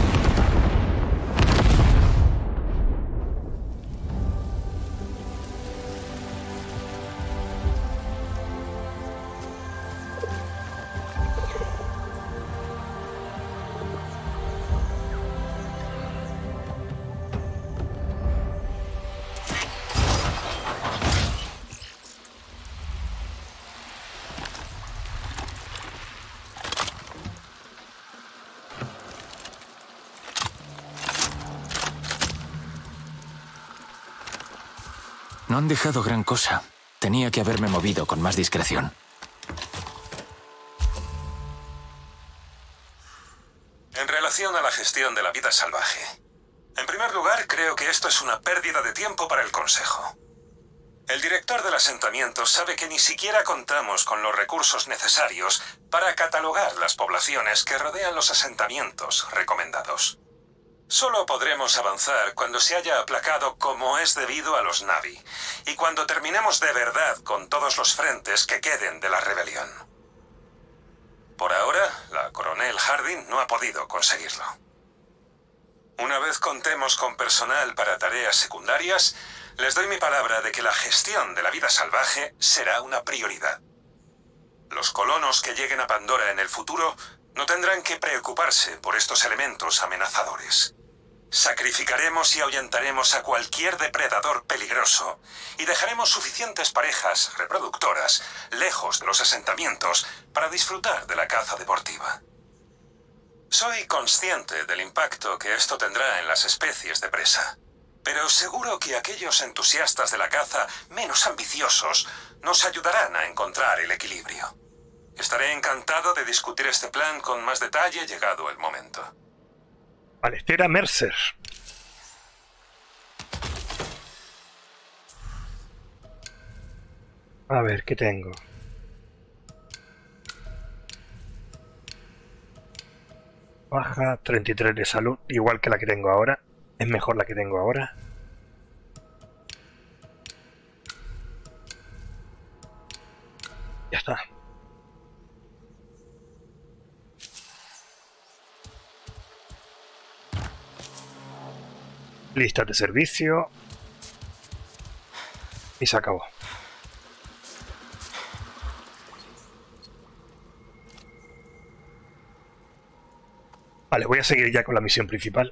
S2: No han dejado gran cosa. Tenía que haberme movido con más discreción.
S19: En relación a la gestión de la vida salvaje. En primer lugar, creo que esto es una pérdida de tiempo para el Consejo. El director del asentamiento sabe que ni siquiera contamos con los recursos necesarios para catalogar las poblaciones que rodean los asentamientos recomendados. Solo podremos avanzar cuando se haya aplacado como es debido a los Na'vi, y cuando terminemos de verdad con todos los frentes que queden de la rebelión. Por ahora, la coronel Hardin no ha podido conseguirlo. Una vez contemos con personal para tareas secundarias, les doy mi palabra de que la gestión de la vida salvaje será una prioridad. Los colonos que lleguen a Pandora en el futuro no tendrán que preocuparse por estos elementos amenazadores. Sacrificaremos y ahuyentaremos a cualquier depredador peligroso y dejaremos suficientes parejas reproductoras lejos de los asentamientos para disfrutar de la caza deportiva. Soy consciente del impacto que esto tendrá en las especies de presa, pero seguro que aquellos entusiastas de la caza menos ambiciosos nos ayudarán a encontrar el equilibrio. Estaré encantado de discutir este plan con más detalle llegado el momento.
S1: Vale, este era Mercer. A ver, ¿qué tengo? baja, treinta y tres de salud, igual que la que tengo ahora. Es mejor la que tengo ahora. Ya está. Listas de servicio. Y se acabó. Vale, voy a seguir ya con la misión principal.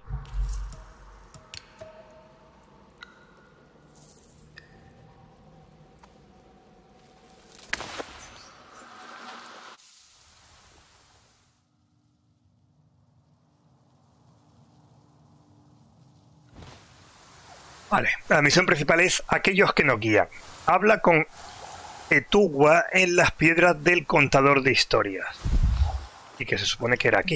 S1: Vale, la misión principal es aquellos que nos guían. Habla con Etuwa en las piedras del contador de historias. Y que se supone que era aquí.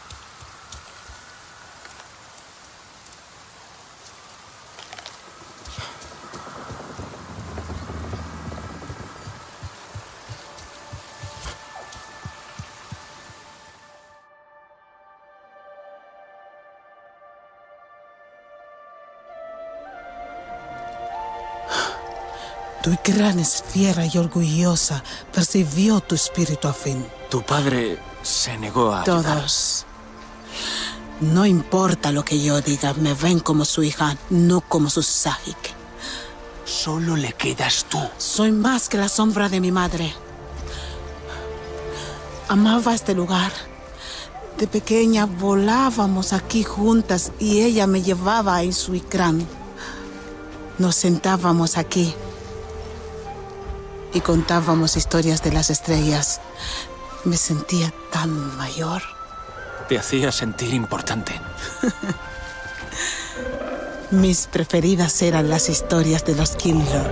S20: Tu gran esfera y orgullosa percibió tu espíritu afín.
S2: Tu padre se negó a ayudar.
S20: Todos. No importa lo que yo diga, me ven como su hija, no como su Sahik.
S2: Solo le quedas tú.
S20: Soy más que la sombra de mi madre. Amaba este lugar. De pequeña volábamos aquí juntas y ella me llevaba en su icrán. Nos sentábamos aquí y contábamos historias de las estrellas. Me sentía tan mayor.
S2: Te hacía sentir importante.
S20: Mis preferidas eran las historias de los Kinlor.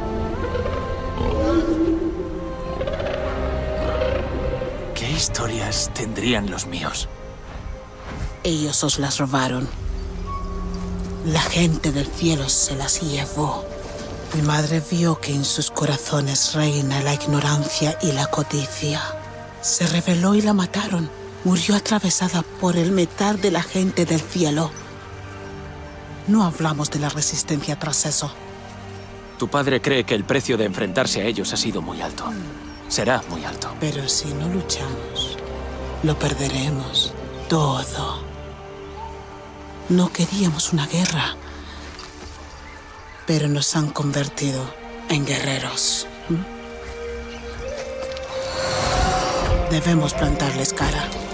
S2: ¿Qué historias tendrían los míos?
S20: Ellos os las robaron. La gente del cielo se las llevó. Mi madre vio que en sus corazones reina la ignorancia y la codicia. Se rebeló y la mataron. Murió atravesada por el metal de la gente del cielo. No hablamos de la resistencia tras eso.
S2: Tu padre cree que el precio de enfrentarse a ellos ha sido muy alto. Será muy alto.
S20: Pero si no luchamos, lo perderemos todo. No queríamos una guerra, pero nos han convertido en guerreros. ¿Mm? Debemos plantarles cara.